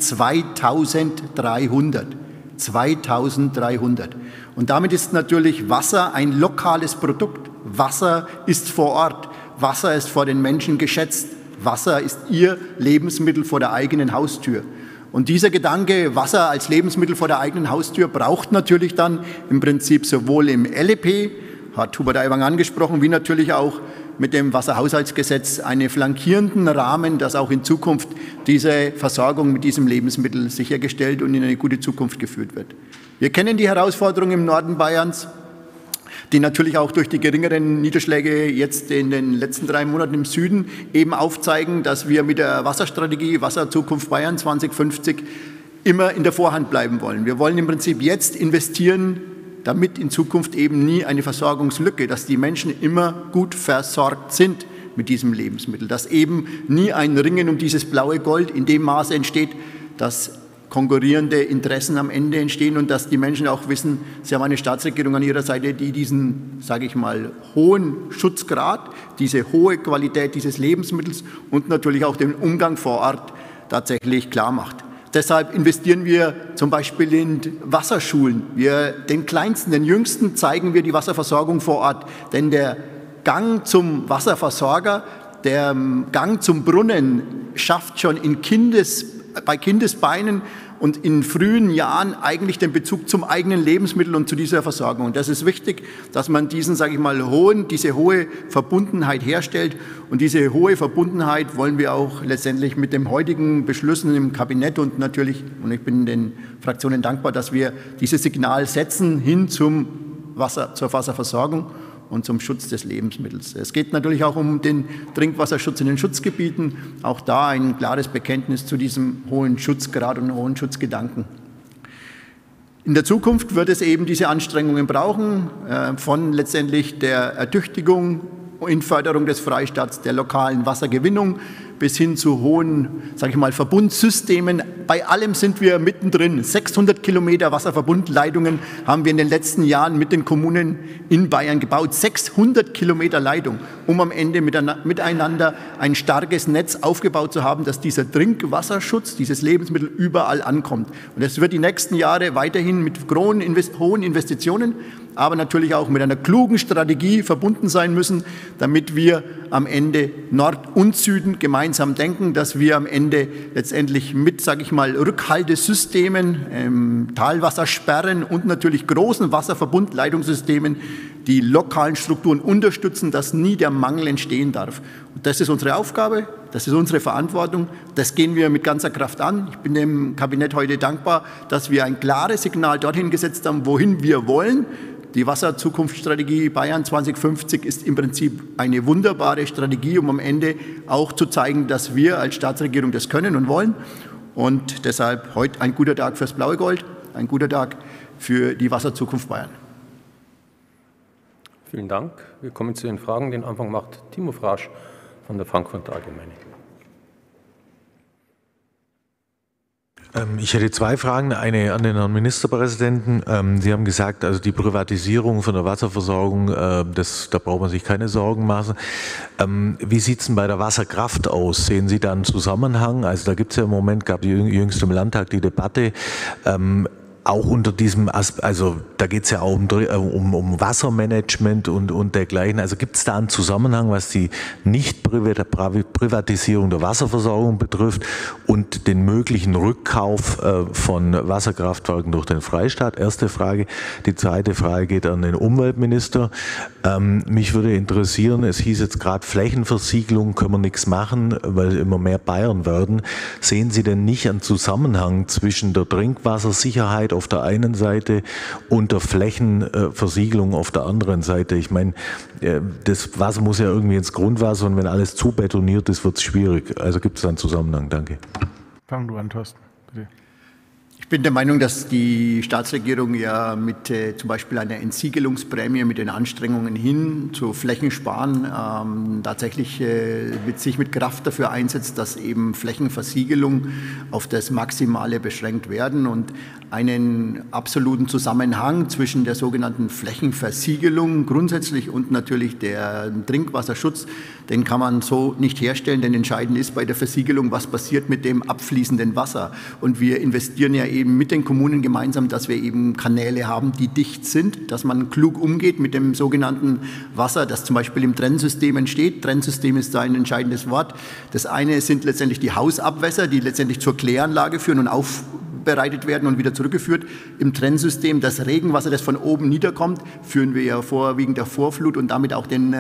2300. 2300. Und damit ist natürlich Wasser ein lokales Produkt. Wasser ist vor Ort. Wasser ist vor den Menschen geschätzt. Wasser ist ihr Lebensmittel vor der eigenen Haustür. Und dieser Gedanke, Wasser als Lebensmittel vor der eigenen Haustür, braucht natürlich dann im Prinzip sowohl im LEP, hat Hubert Aiwanger angesprochen, wie natürlich auch mit dem Wasserhaushaltsgesetz einen flankierenden Rahmen, dass auch in Zukunft diese Versorgung mit diesem Lebensmittel sichergestellt und in eine gute Zukunft geführt wird. Wir kennen die Herausforderungen im Norden Bayerns, die natürlich auch durch die geringeren Niederschläge jetzt in den letzten 3 Monaten im Süden eben aufzeigen, dass wir mit der Wasserstrategie Wasserzukunft Bayern 2050 immer in der Vorhand bleiben wollen. Wir wollen im Prinzip jetzt investieren, damit in Zukunft eben nie eine Versorgungslücke, dass die Menschen immer gut versorgt sind mit diesem Lebensmittel, dass eben nie ein Ringen um dieses blaue Gold in dem Maße entsteht, dass konkurrierende Interessen am Ende entstehen und dass die Menschen auch wissen, sie haben eine Staatsregierung an ihrer Seite, die diesen, sage ich mal, hohen Schutzgrad, diese hohe Qualität dieses Lebensmittels und natürlich auch den Umgang vor Ort tatsächlich klar macht. Deshalb investieren wir zum Beispiel in Wasserschulen. Den Kleinsten, den Jüngsten zeigen wir die Wasserversorgung vor Ort. Denn der Gang zum Wasserversorger, der Gang zum Brunnen schafft schon bei Kindesbeinen und in frühen Jahren eigentlich den Bezug zum eigenen Lebensmittel und zu dieser Versorgung. Und das ist wichtig, dass man diese hohe Verbundenheit herstellt. Und diese hohe Verbundenheit wollen wir auch letztendlich mit den heutigen Beschlüssen im Kabinett und natürlich, und ich bin den Fraktionen dankbar, dass wir dieses Signal setzen hin zur Wasserversorgung und zum Schutz des Lebensmittels. Es geht natürlich auch um den Trinkwasserschutz in den Schutzgebieten. Auch da ein klares Bekenntnis zu diesem hohen Schutzgrad und hohen Schutzgedanken. In der Zukunft wird es eben diese Anstrengungen brauchen, von letztendlich der Ertüchtigung in Förderung des Freistaats, der lokalen Wassergewinnung bis hin zu hohen, sage ich mal, Verbundsystemen. Bei allem sind wir mittendrin. 600 Kilometer Wasserverbundleitungen haben wir in den letzten Jahren mit den Kommunen in Bayern gebaut. 600 Kilometer Leitung, um am Ende miteinander ein starkes Netz aufgebaut zu haben, dass dieser Trinkwasserschutz, dieses Lebensmittel überall ankommt. Und es wird die nächsten Jahre weiterhin mit hohen Investitionen, aber natürlich auch mit einer klugen Strategie verbunden sein müssen, damit wir am Ende Nord und Süden gemeinsam denken, dass wir am Ende letztendlich mit, sage ich mal, Rückhaltesystemen, Talwassersperren und natürlich großen Wasserverbundleitungssystemen die lokalen Strukturen unterstützen, dass nie der Mangel entstehen darf. Und das ist unsere Aufgabe, das ist unsere Verantwortung, das gehen wir mit ganzer Kraft an. Ich bin dem Kabinett heute dankbar, dass wir ein klares Signal dorthin gesetzt haben, wohin wir wollen. Die Wasserzukunftsstrategie Bayern 2050 ist im Prinzip eine wunderbare Strategie, um am Ende auch zu zeigen, dass wir als Staatsregierung das können und wollen. Und deshalb heute ein guter Tag fürs blaue Gold, ein guter Tag für die Wasserzukunft Bayern. Vielen Dank. Wir kommen zu den Fragen. Den Anfang macht Timo Frasch von der Frankfurter Allgemeine. Ich hätte 2 Fragen, eine an den Herrn Ministerpräsidenten. Sie haben gesagt, also die Privatisierung von der Wasserversorgung, da braucht man sich keine Sorgen machen. Wie sieht es denn bei der Wasserkraft aus? Sehen Sie da einen Zusammenhang? Also da gibt es ja im Moment, gab jüngst im Landtag die Debatte, auch unter diesem, also da geht es ja auch um Wassermanagement und dergleichen. Also gibt es da einen Zusammenhang, was die Nicht-Privatisierung der Wasserversorgung betrifft und den möglichen Rückkauf von Wasserkraftwerken durch den Freistaat? Erste Frage. Die zweite Frage geht an den Umweltminister. Mich würde interessieren, es hieß jetzt gerade Flächenversiegelung, können wir nichts machen, weil immer mehr Bayern werden. Sehen Sie denn nicht einen Zusammenhang zwischen der Trinkwassersicherheit auf der einen Seite und der Flächenversiegelung auf der anderen Seite? Ich meine, das Wasser muss ja irgendwie ins Grundwasser und wenn alles zu betoniert ist, wird es schwierig. Also gibt es da einen Zusammenhang? Danke. Fang du an, Thorsten, bitte. Ich bin der Meinung, dass die Staatsregierung ja mit zum Beispiel einer Entsiegelungsprämie, mit den Anstrengungen hin zu Flächensparen tatsächlich sich mit Kraft dafür einsetzt, dass eben Flächenversiegelung auf das Maximale beschränkt werden und einen absoluten Zusammenhang zwischen der sogenannten Flächenversiegelung grundsätzlich und natürlich der Trinkwasserschutz, den kann man so nicht herstellen, denn entscheidend ist bei der Versiegelung, was passiert mit dem abfließenden Wasser. Und wir investieren ja eben mit den Kommunen gemeinsam, dass wir eben Kanäle haben, die dicht sind, dass man klug umgeht mit dem sogenannten Wasser, das zum Beispiel im Trennsystem entsteht. Trennsystem ist da ein entscheidendes Wort. Das eine sind letztendlich die Hausabwässer, die letztendlich zur Kläranlage führen und aufbereitet werden und wieder zurückgeführt. Im Trennsystem das Regenwasser, das von oben niederkommt, führen wir ja vorwiegend der Vorflut und damit auch dem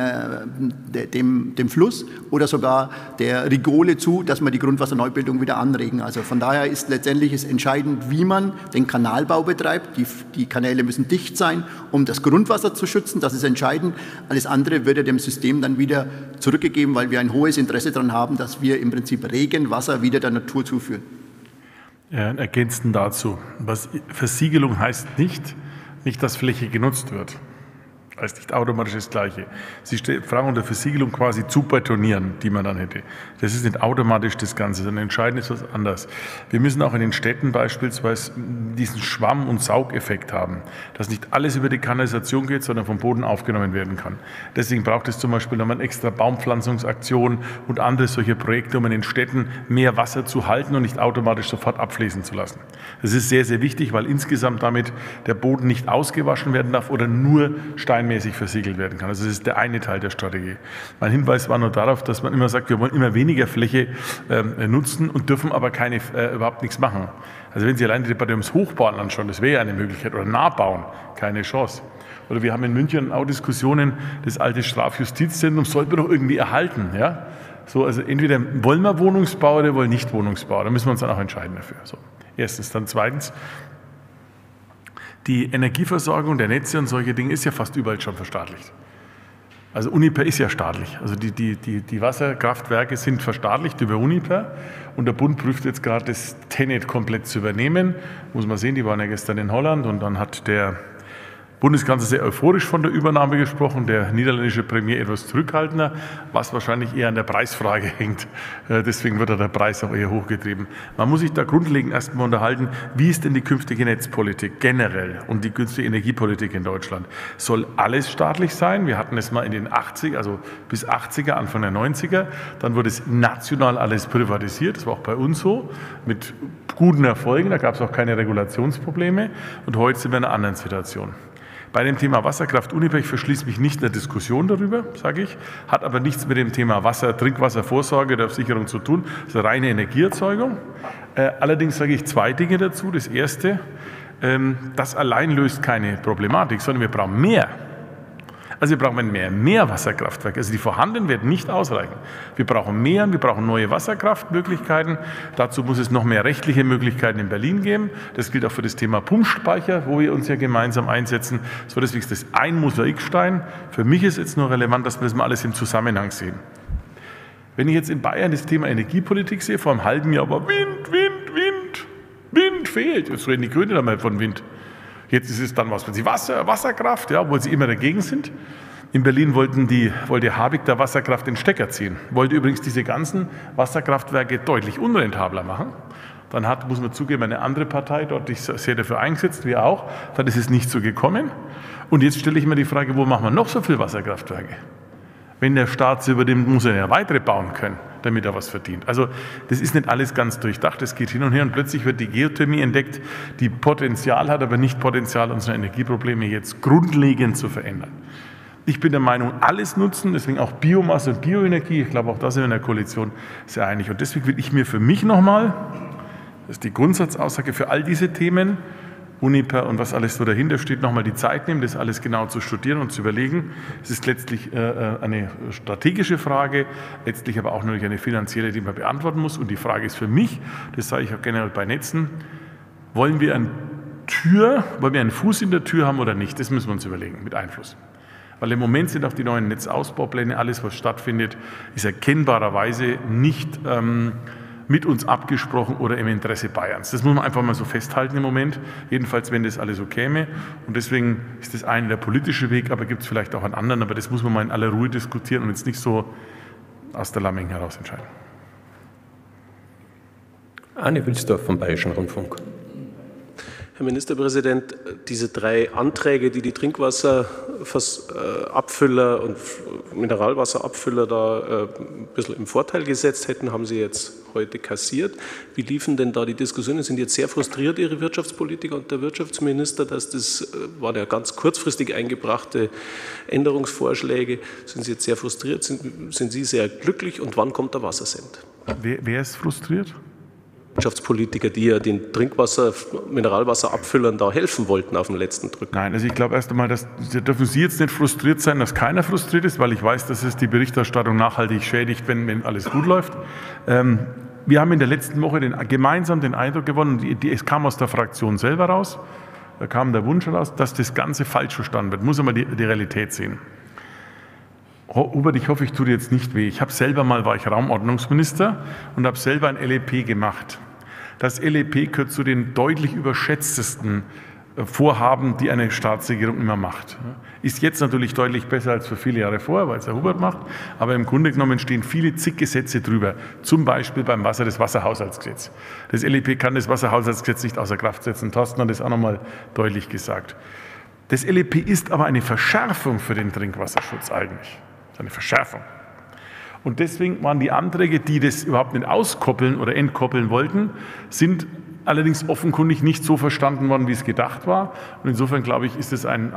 Fluss oder sogar der Rigole zu, dass wir die Grundwasserneubildung wieder anregen. Also von daher ist letztendlich entscheidend, wie man den Kanalbau betreibt. Die Kanäle müssen dicht sein, um das Grundwasser zu schützen. Das ist entscheidend. Alles andere wird ja dem System dann wieder zurückgegeben, weil wir ein hohes Interesse daran haben, dass wir im Prinzip Regenwasser wieder der Natur zuführen. Ergänzend dazu, Versiegelung heißt nicht, dass Fläche genutzt wird. Das ist nicht automatisch das Gleiche. Sie fragen unter Versiegelung quasi zu betonieren, die man dann hätte. Das ist nicht automatisch das Ganze, sondern entscheidend ist was anderes. Wir müssen auch in den Städten beispielsweise diesen Schwamm- und Saugeffekt haben, dass nicht alles über die Kanalisation geht, sondern vom Boden aufgenommen werden kann. Deswegen braucht es zum Beispiel nochmal eine extra Baumpflanzungsaktion und andere solche Projekte, um in den Städten mehr Wasser zu halten und nicht automatisch sofort abfließen zu lassen. Das ist sehr, sehr wichtig, weil insgesamt damit der Boden nicht ausgewaschen werden darf oder nur steinmäßig versiegelt werden kann. Also das ist der eine Teil der Strategie. Mein Hinweis war nur darauf, dass man immer sagt, wir wollen immer weniger Fläche nutzen und dürfen aber überhaupt nichts machen. Also wenn Sie allein die Debatte ums Hochbauen anschauen, das wäre ja eine Möglichkeit, oder Nahbauen, keine Chance. Oder wir haben in München auch Diskussionen, das alte Strafjustizzentrum sollte man doch irgendwie erhalten. Ja? So, also entweder wollen wir Wohnungsbau oder wollen nicht Wohnungsbau. Da müssen wir uns dann auch entscheiden dafür. So. Erstens. Dann zweitens, die Energieversorgung der Netze und solche Dinge ist ja fast überall schon verstaatlicht. Also Uniper ist ja staatlich. Also die Wasserkraftwerke sind verstaatlicht über Uniper und der Bund prüft jetzt gerade das TenneT komplett zu übernehmen. Muss man sehen, die waren ja gestern in Holland und dann hat der Bundeskanzler sehr euphorisch von der Übernahme gesprochen, der niederländische Premier etwas zurückhaltender, was wahrscheinlich eher an der Preisfrage hängt. Deswegen wird der Preis auch eher hochgetrieben. Man muss sich da grundlegend erstmal unterhalten, wie ist denn die künftige Netzpolitik generell und die künftige Energiepolitik in Deutschland? Soll alles staatlich sein? Wir hatten es mal in den 80er, also bis 80er, Anfang der 90er. Dann wurde es national alles privatisiert. Das war auch bei uns so, mit guten Erfolgen. Da gab es auch keine Regulationsprobleme. Und heute sind wir in einer anderen Situation. Bei dem Thema Wasserkraft Uniper, ich verschließe mich nicht der Diskussion darüber, sage ich, hat aber nichts mit dem Thema Trinkwasservorsorge oder Sicherung zu tun, das ist reine Energieerzeugung. Allerdings sage ich zwei Dinge dazu. Das erste, das allein löst keine Problematik, sondern wir brauchen mehr. Also wir brauchen mehr Wasserkraftwerke. Also die vorhandenen werden nicht ausreichen. Wir brauchen mehr, wir brauchen neue Wasserkraftmöglichkeiten. Dazu muss es noch mehr rechtliche Möglichkeiten in Berlin geben. Das gilt auch für das Thema Pumpspeicher, wo wir uns ja gemeinsam einsetzen. So, deswegen ist das ein Mosaikstein. Für mich ist jetzt nur relevant, dass wir das mal alles im Zusammenhang sehen. Wenn ich jetzt in Bayern das Thema Energiepolitik sehe, vor einem halben Jahr war Wind fehlt. Jetzt reden die Grünen dann mal von Wind. Jetzt ist es dann was, wenn Sie Wasserkraft, ja, obwohl Sie immer dagegen sind. In Berlin wollte Habeck der Wasserkraft den Stecker ziehen, wollte übrigens diese ganzen Wasserkraftwerke deutlich unrentabler machen. Dann muss man zugeben, eine andere Partei dort sich sehr dafür eingesetzt, wir auch. Dann ist es nicht so gekommen. Und jetzt stelle ich mir die Frage, wo machen wir noch so viele Wasserkraftwerke? Wenn der Staat sie übernimmt, muss er ja weitere bauen können, damit er was verdient. Also das ist nicht alles ganz durchdacht, das geht hin und her und plötzlich wird die Geothermie entdeckt, die Potenzial hat, aber nicht Potenzial, unsere Energieprobleme jetzt grundlegend zu verändern. Ich bin der Meinung, alles nutzen, deswegen auch Biomasse und Bioenergie, ich glaube auch da sind wir in der Koalition sehr einig. Und deswegen will ich mir für mich nochmal, das ist die Grundsatzaussage für all diese Themen, Uniper und was alles so dahinter steht, nochmal die Zeit nehmen, das alles genau zu studieren und zu überlegen. Es ist letztlich eine strategische Frage, letztlich aber auch natürlich eine finanzielle, die man beantworten muss. Und die Frage ist für mich, das sage ich auch generell bei Netzen, wollen wir einen Fuß in der Tür haben oder nicht? Das müssen wir uns überlegen, mit Einfluss. Weil im Moment sind auch die neuen Netzausbaupläne, alles was stattfindet, ist erkennbarerweise nicht mit uns abgesprochen oder im Interesse Bayerns. Das muss man einfach mal so festhalten im Moment, jedenfalls wenn das alles so käme. Und deswegen ist das eine der politische Weg, aber gibt es vielleicht auch einen anderen, aber das muss man mal in aller Ruhe diskutieren und jetzt nicht so aus der Lameng heraus entscheiden. Arne Wilsdorf vom Bayerischen Rundfunk. Herr Ministerpräsident, diese 3 Anträge, die Trinkwasserabfüller und Mineralwasserabfüller da ein bisschen im Vorteil gesetzt hätten, haben Sie jetzt heute kassiert. Wie liefen denn da die Diskussionen? Sind jetzt sehr frustriert, Ihre Wirtschaftspolitiker und der Wirtschaftsminister, dass das waren ja ganz kurzfristig eingebrachte Änderungsvorschläge. Sind Sie jetzt sehr frustriert? Sind Sie sehr glücklich? Und wann kommt der Wassersend? Wer ist frustriert? Wirtschaftspolitiker, die ja den Mineralwasserabfüllern da helfen wollten auf dem letzten Drück. Nein, also ich glaube erst einmal, dürfen Sie jetzt nicht frustriert sein, dass keiner frustriert ist, weil ich weiß, dass es die Berichterstattung nachhaltig schädigt, wenn alles gut läuft. Wir haben in der letzten Woche gemeinsam den Eindruck gewonnen, es kam aus der Fraktion selber raus, da kam der Wunsch raus, dass das Ganze falsch verstanden wird. Muss man die Realität sehen. Hubert, ich hoffe, ich tue dir jetzt nicht weh. War ich Raumordnungsminister und habe selber ein LEP gemacht. Das LEP gehört zu den deutlich überschätztesten Vorhaben, die eine Staatsregierung immer macht. Ist jetzt natürlich deutlich besser als für viele Jahre vorher, weil es Herr Hubert macht, aber im Grunde genommen stehen zig Gesetze drüber, zum Beispiel beim Wasser das Wasserhaushaltsgesetz. Das LEP kann das Wasserhaushaltsgesetz nicht außer Kraft setzen. Thorsten hat das auch nochmal deutlich gesagt. Das LEP ist aber eine Verschärfung für den Trinkwasserschutz eigentlich. Das ist eine Verschärfung. Und deswegen waren die Anträge, die das überhaupt nicht auskoppeln oder entkoppeln wollten, sind allerdings offenkundig nicht so verstanden worden, wie es gedacht war. Und insofern, glaube ich, ist es ein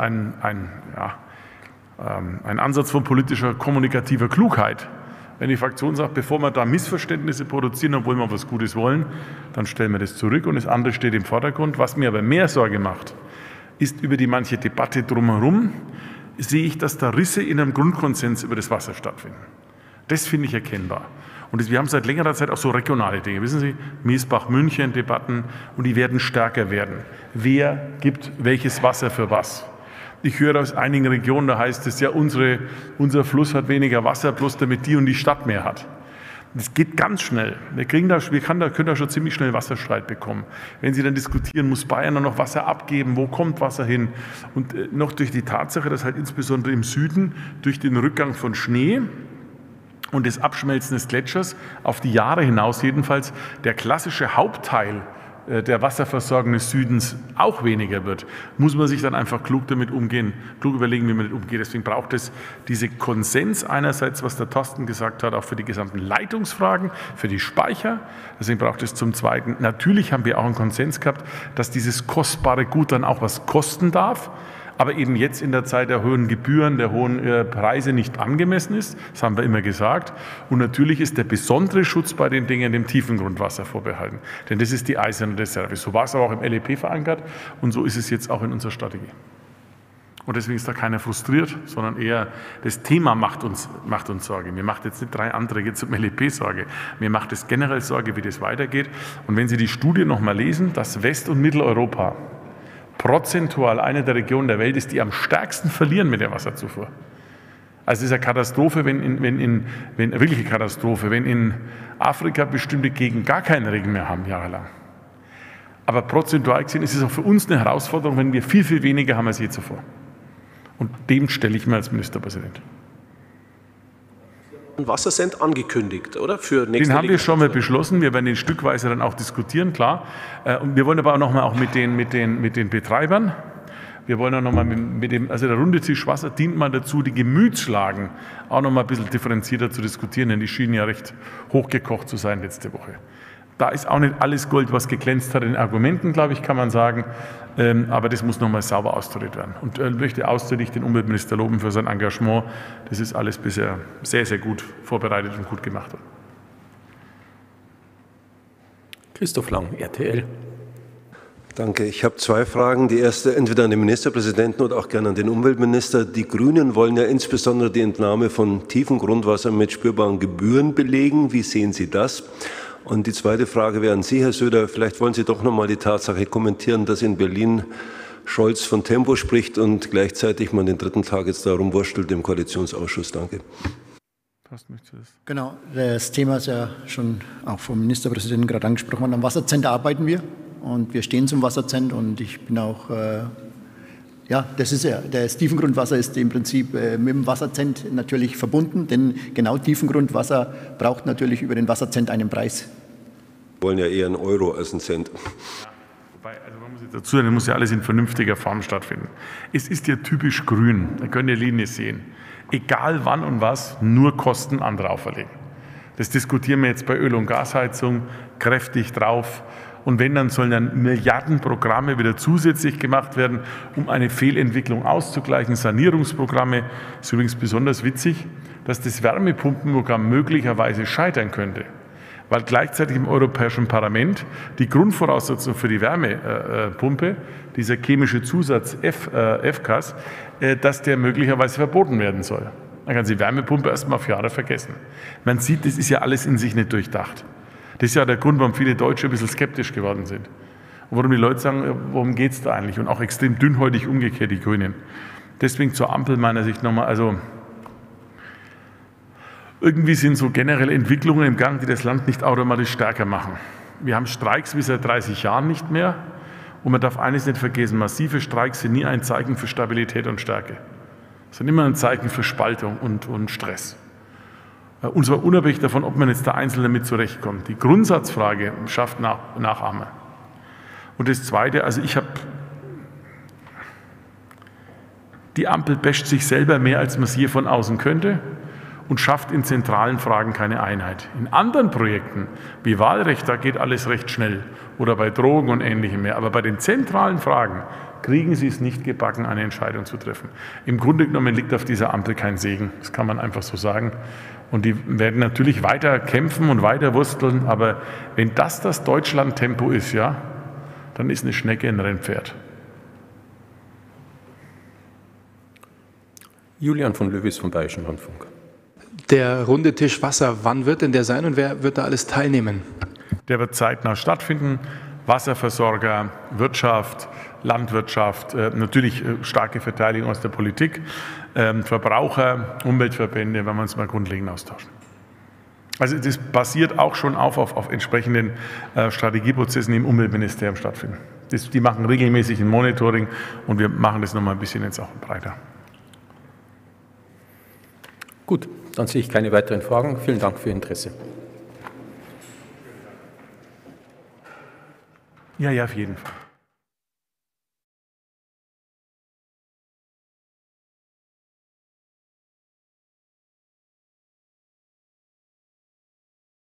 Ansatz von politischer, kommunikativer Klugheit. Wenn die Fraktion sagt, bevor wir da Missverständnisse produzieren, obwohl wir was Gutes wollen, dann stellen wir das zurück und das andere steht im Vordergrund. Was mir aber mehr Sorge macht, ist über die manche Debatte drumherum, sehe ich, dass da Risse in einem Grundkonsens über das Wasser stattfinden. Das finde ich erkennbar. Und wir haben seit längerer Zeit auch so regionale Dinge. Wissen Sie, Miesbach-München-Debatten und die werden stärker werden. Wer gibt welches Wasser für was? Ich höre aus einigen Regionen, da heißt es ja, unser Fluss hat weniger Wasser, bloß damit die und die Stadt mehr hat. Das geht ganz schnell. Wir können da schon ziemlich schnell Wasserstreit bekommen. Wenn Sie dann diskutieren, muss Bayern dann noch Wasser abgeben, wo kommt Wasser hin? Und noch durch die Tatsache, dass halt insbesondere im Süden durch den Rückgang von Schnee und das Abschmelzen des Gletschers auf die Jahre hinaus jedenfalls der klassische Hauptteil der Wasserversorgung des Südens auch weniger wird, muss man sich dann einfach klug überlegen, wie man damit umgeht. Deswegen braucht es diese Konsens einerseits, was der Thorsten gesagt hat, auch für die gesamten Leitungsfragen, für die Speicher. Deswegen braucht es zum Zweiten, natürlich haben wir auch einen Konsens gehabt, dass dieses kostbare Gut dann auch was kosten darf, aber eben jetzt in der Zeit der hohen Gebühren, der hohen Preise nicht angemessen ist. Das haben wir immer gesagt. Und natürlich ist der besondere Schutz bei den Dingen dem tiefen Grundwasser vorbehalten. Denn das ist die eiserne Reserve. So war es aber auch im LEP verankert und so ist es jetzt auch in unserer Strategie. Und deswegen ist da keiner frustriert, sondern eher das Thema macht uns Sorge. Mir macht jetzt nicht 3 Anträge zum LEP Sorge. Mir macht es generell Sorge, wie das weitergeht. Und wenn Sie die Studie noch mal lesen, dass West- und Mitteleuropa prozentual eine der Regionen der Welt ist, die am stärksten verlieren mit der Wasserzufuhr. Also es ist eine Katastrophe, wirkliche Katastrophe, wenn in Afrika bestimmte Gegenden gar keinen Regen mehr haben, jahrelang. Aber prozentual gesehen ist es auch für uns eine Herausforderung, wenn wir viel, viel weniger haben als je zuvor. Und dem stelle ich mir als Ministerpräsident. Wassersend angekündigt, oder? Für nächste Den haben wir schon mal beschlossen. Wir werden den stückweise dann auch diskutieren, klar. Und wir wollen aber auch noch mal mit den Betreibern. Wir wollen auch noch mal also der runde Tisch Wasser dient mal dazu, die Gemütslagen auch noch mal ein bisschen differenzierter zu diskutieren, denn die schienen ja recht hochgekocht zu sein letzte Woche. Da ist auch nicht alles Gold, was geglänzt hat in Argumenten, glaube ich, kann man sagen. Aber das muss nochmal sauber austariert werden. Und ich möchte ausdrücklich den Umweltminister loben für sein Engagement. Das ist alles bisher sehr, sehr gut vorbereitet und gut gemacht worden. Christoph Lang, RTL. Danke. Ich habe 2 Fragen. Die erste entweder an den Ministerpräsidenten oder auch gerne an den Umweltminister. Die Grünen wollen ja insbesondere die Entnahme von tiefem Grundwasser mit spürbaren Gebühren belegen. Wie sehen Sie das? Und die zweite Frage wäre an Sie, Herr Söder. Vielleicht wollen Sie doch noch mal die Tatsache kommentieren, dass in Berlin Scholz von Tempo spricht und gleichzeitig man den 3. Tag jetzt darum wurstelt im Koalitionsausschuss. Danke. Thorsten, möchtest du das? Genau, das Thema ist ja schon auch vom Ministerpräsidenten gerade angesprochen worden. Am Wasserzent arbeiten wir und wir stehen zum Wasserzent und ich bin auch, das ist ja, das Tiefengrundwasser ist im Prinzip mit dem Wasserzent natürlich verbunden, denn genau Tiefengrundwasser braucht natürlich über den Wasserzent einen Preis. Wir wollen ja eher einen Euro als einen Cent. Also man muss jetzt dazu sagen, muss ja alles in vernünftiger Form stattfinden. Es ist ja typisch grün, da könnt ihr Linie sehen. Egal wann und was, nur Kosten andere auferlegen. Das diskutieren wir jetzt bei Öl- und Gasheizung kräftig drauf. Und wenn, dann sollen dann Milliardenprogramme wieder zusätzlich gemacht werden, um eine Fehlentwicklung auszugleichen. Sanierungsprogramme. Ist übrigens besonders witzig, dass das Wärmepumpenprogramm möglicherweise scheitern könnte, weil gleichzeitig im Europäischen Parlament die Grundvoraussetzung für die Wärmepumpe, dieser chemische Zusatz F-Gas, dass der möglicherweise verboten werden soll. Man kann die Wärmepumpe erstmal auf Jahre vergessen. Man sieht, das ist ja alles in sich nicht durchdacht. Das ist ja der Grund, warum viele Deutsche ein bisschen skeptisch geworden sind. Und warum die Leute sagen, worum geht es da eigentlich? Und auch extrem dünnhäutig umgekehrt, die Grünen. Deswegen zur Ampel meiner Sicht nochmal, also irgendwie sind so generelle Entwicklungen im Gang, die das Land nicht automatisch stärker machen. Wir haben Streiks wie seit 30 Jahren nicht mehr. Und man darf eines nicht vergessen, massive Streiks sind nie ein Zeichen für Stabilität und Stärke. Sie sind immer ein Zeichen für Spaltung und Stress. Und zwar unabhängig davon, ob man jetzt der Einzelne damit zurechtkommt. Die Grundsatzfrage schafft Nachahmer. Und das Zweite, also die Ampel basht sich selber mehr, als man es hier von außen könnte und schafft in zentralen Fragen keine Einheit. In anderen Projekten, wie Wahlrecht, da geht alles recht schnell oder bei Drogen und Ähnlichem mehr. Aber bei den zentralen Fragen kriegen sie es nicht gebacken, eine Entscheidung zu treffen. Im Grunde genommen liegt auf dieser Ampel kein Segen, das kann man einfach so sagen. Und die werden natürlich weiter kämpfen und weiter wursteln, aber wenn das Deutschland-Tempo ist, ja, dann ist eine Schnecke ein Rennpferd. Julian von Löwis vom Bayerischen Rundfunk. Der runde Tisch Wasser, wann wird denn der sein und wer wird da alles teilnehmen? Der wird zeitnah stattfinden. Wasserversorger, Wirtschaft, Landwirtschaft, natürlich starke Verteidigung aus der Politik, Verbraucher, Umweltverbände, wenn wir uns mal grundlegend austauschen. Also das basiert auch schon auf entsprechenden Strategieprozessen, die im Umweltministerium stattfinden. Die machen regelmäßig ein Monitoring und wir machen das nochmal ein bisschen jetzt auch breiter. Gut, dann sehe ich keine weiteren Fragen. Vielen Dank für Ihr Interesse. Ja, auf jeden Fall.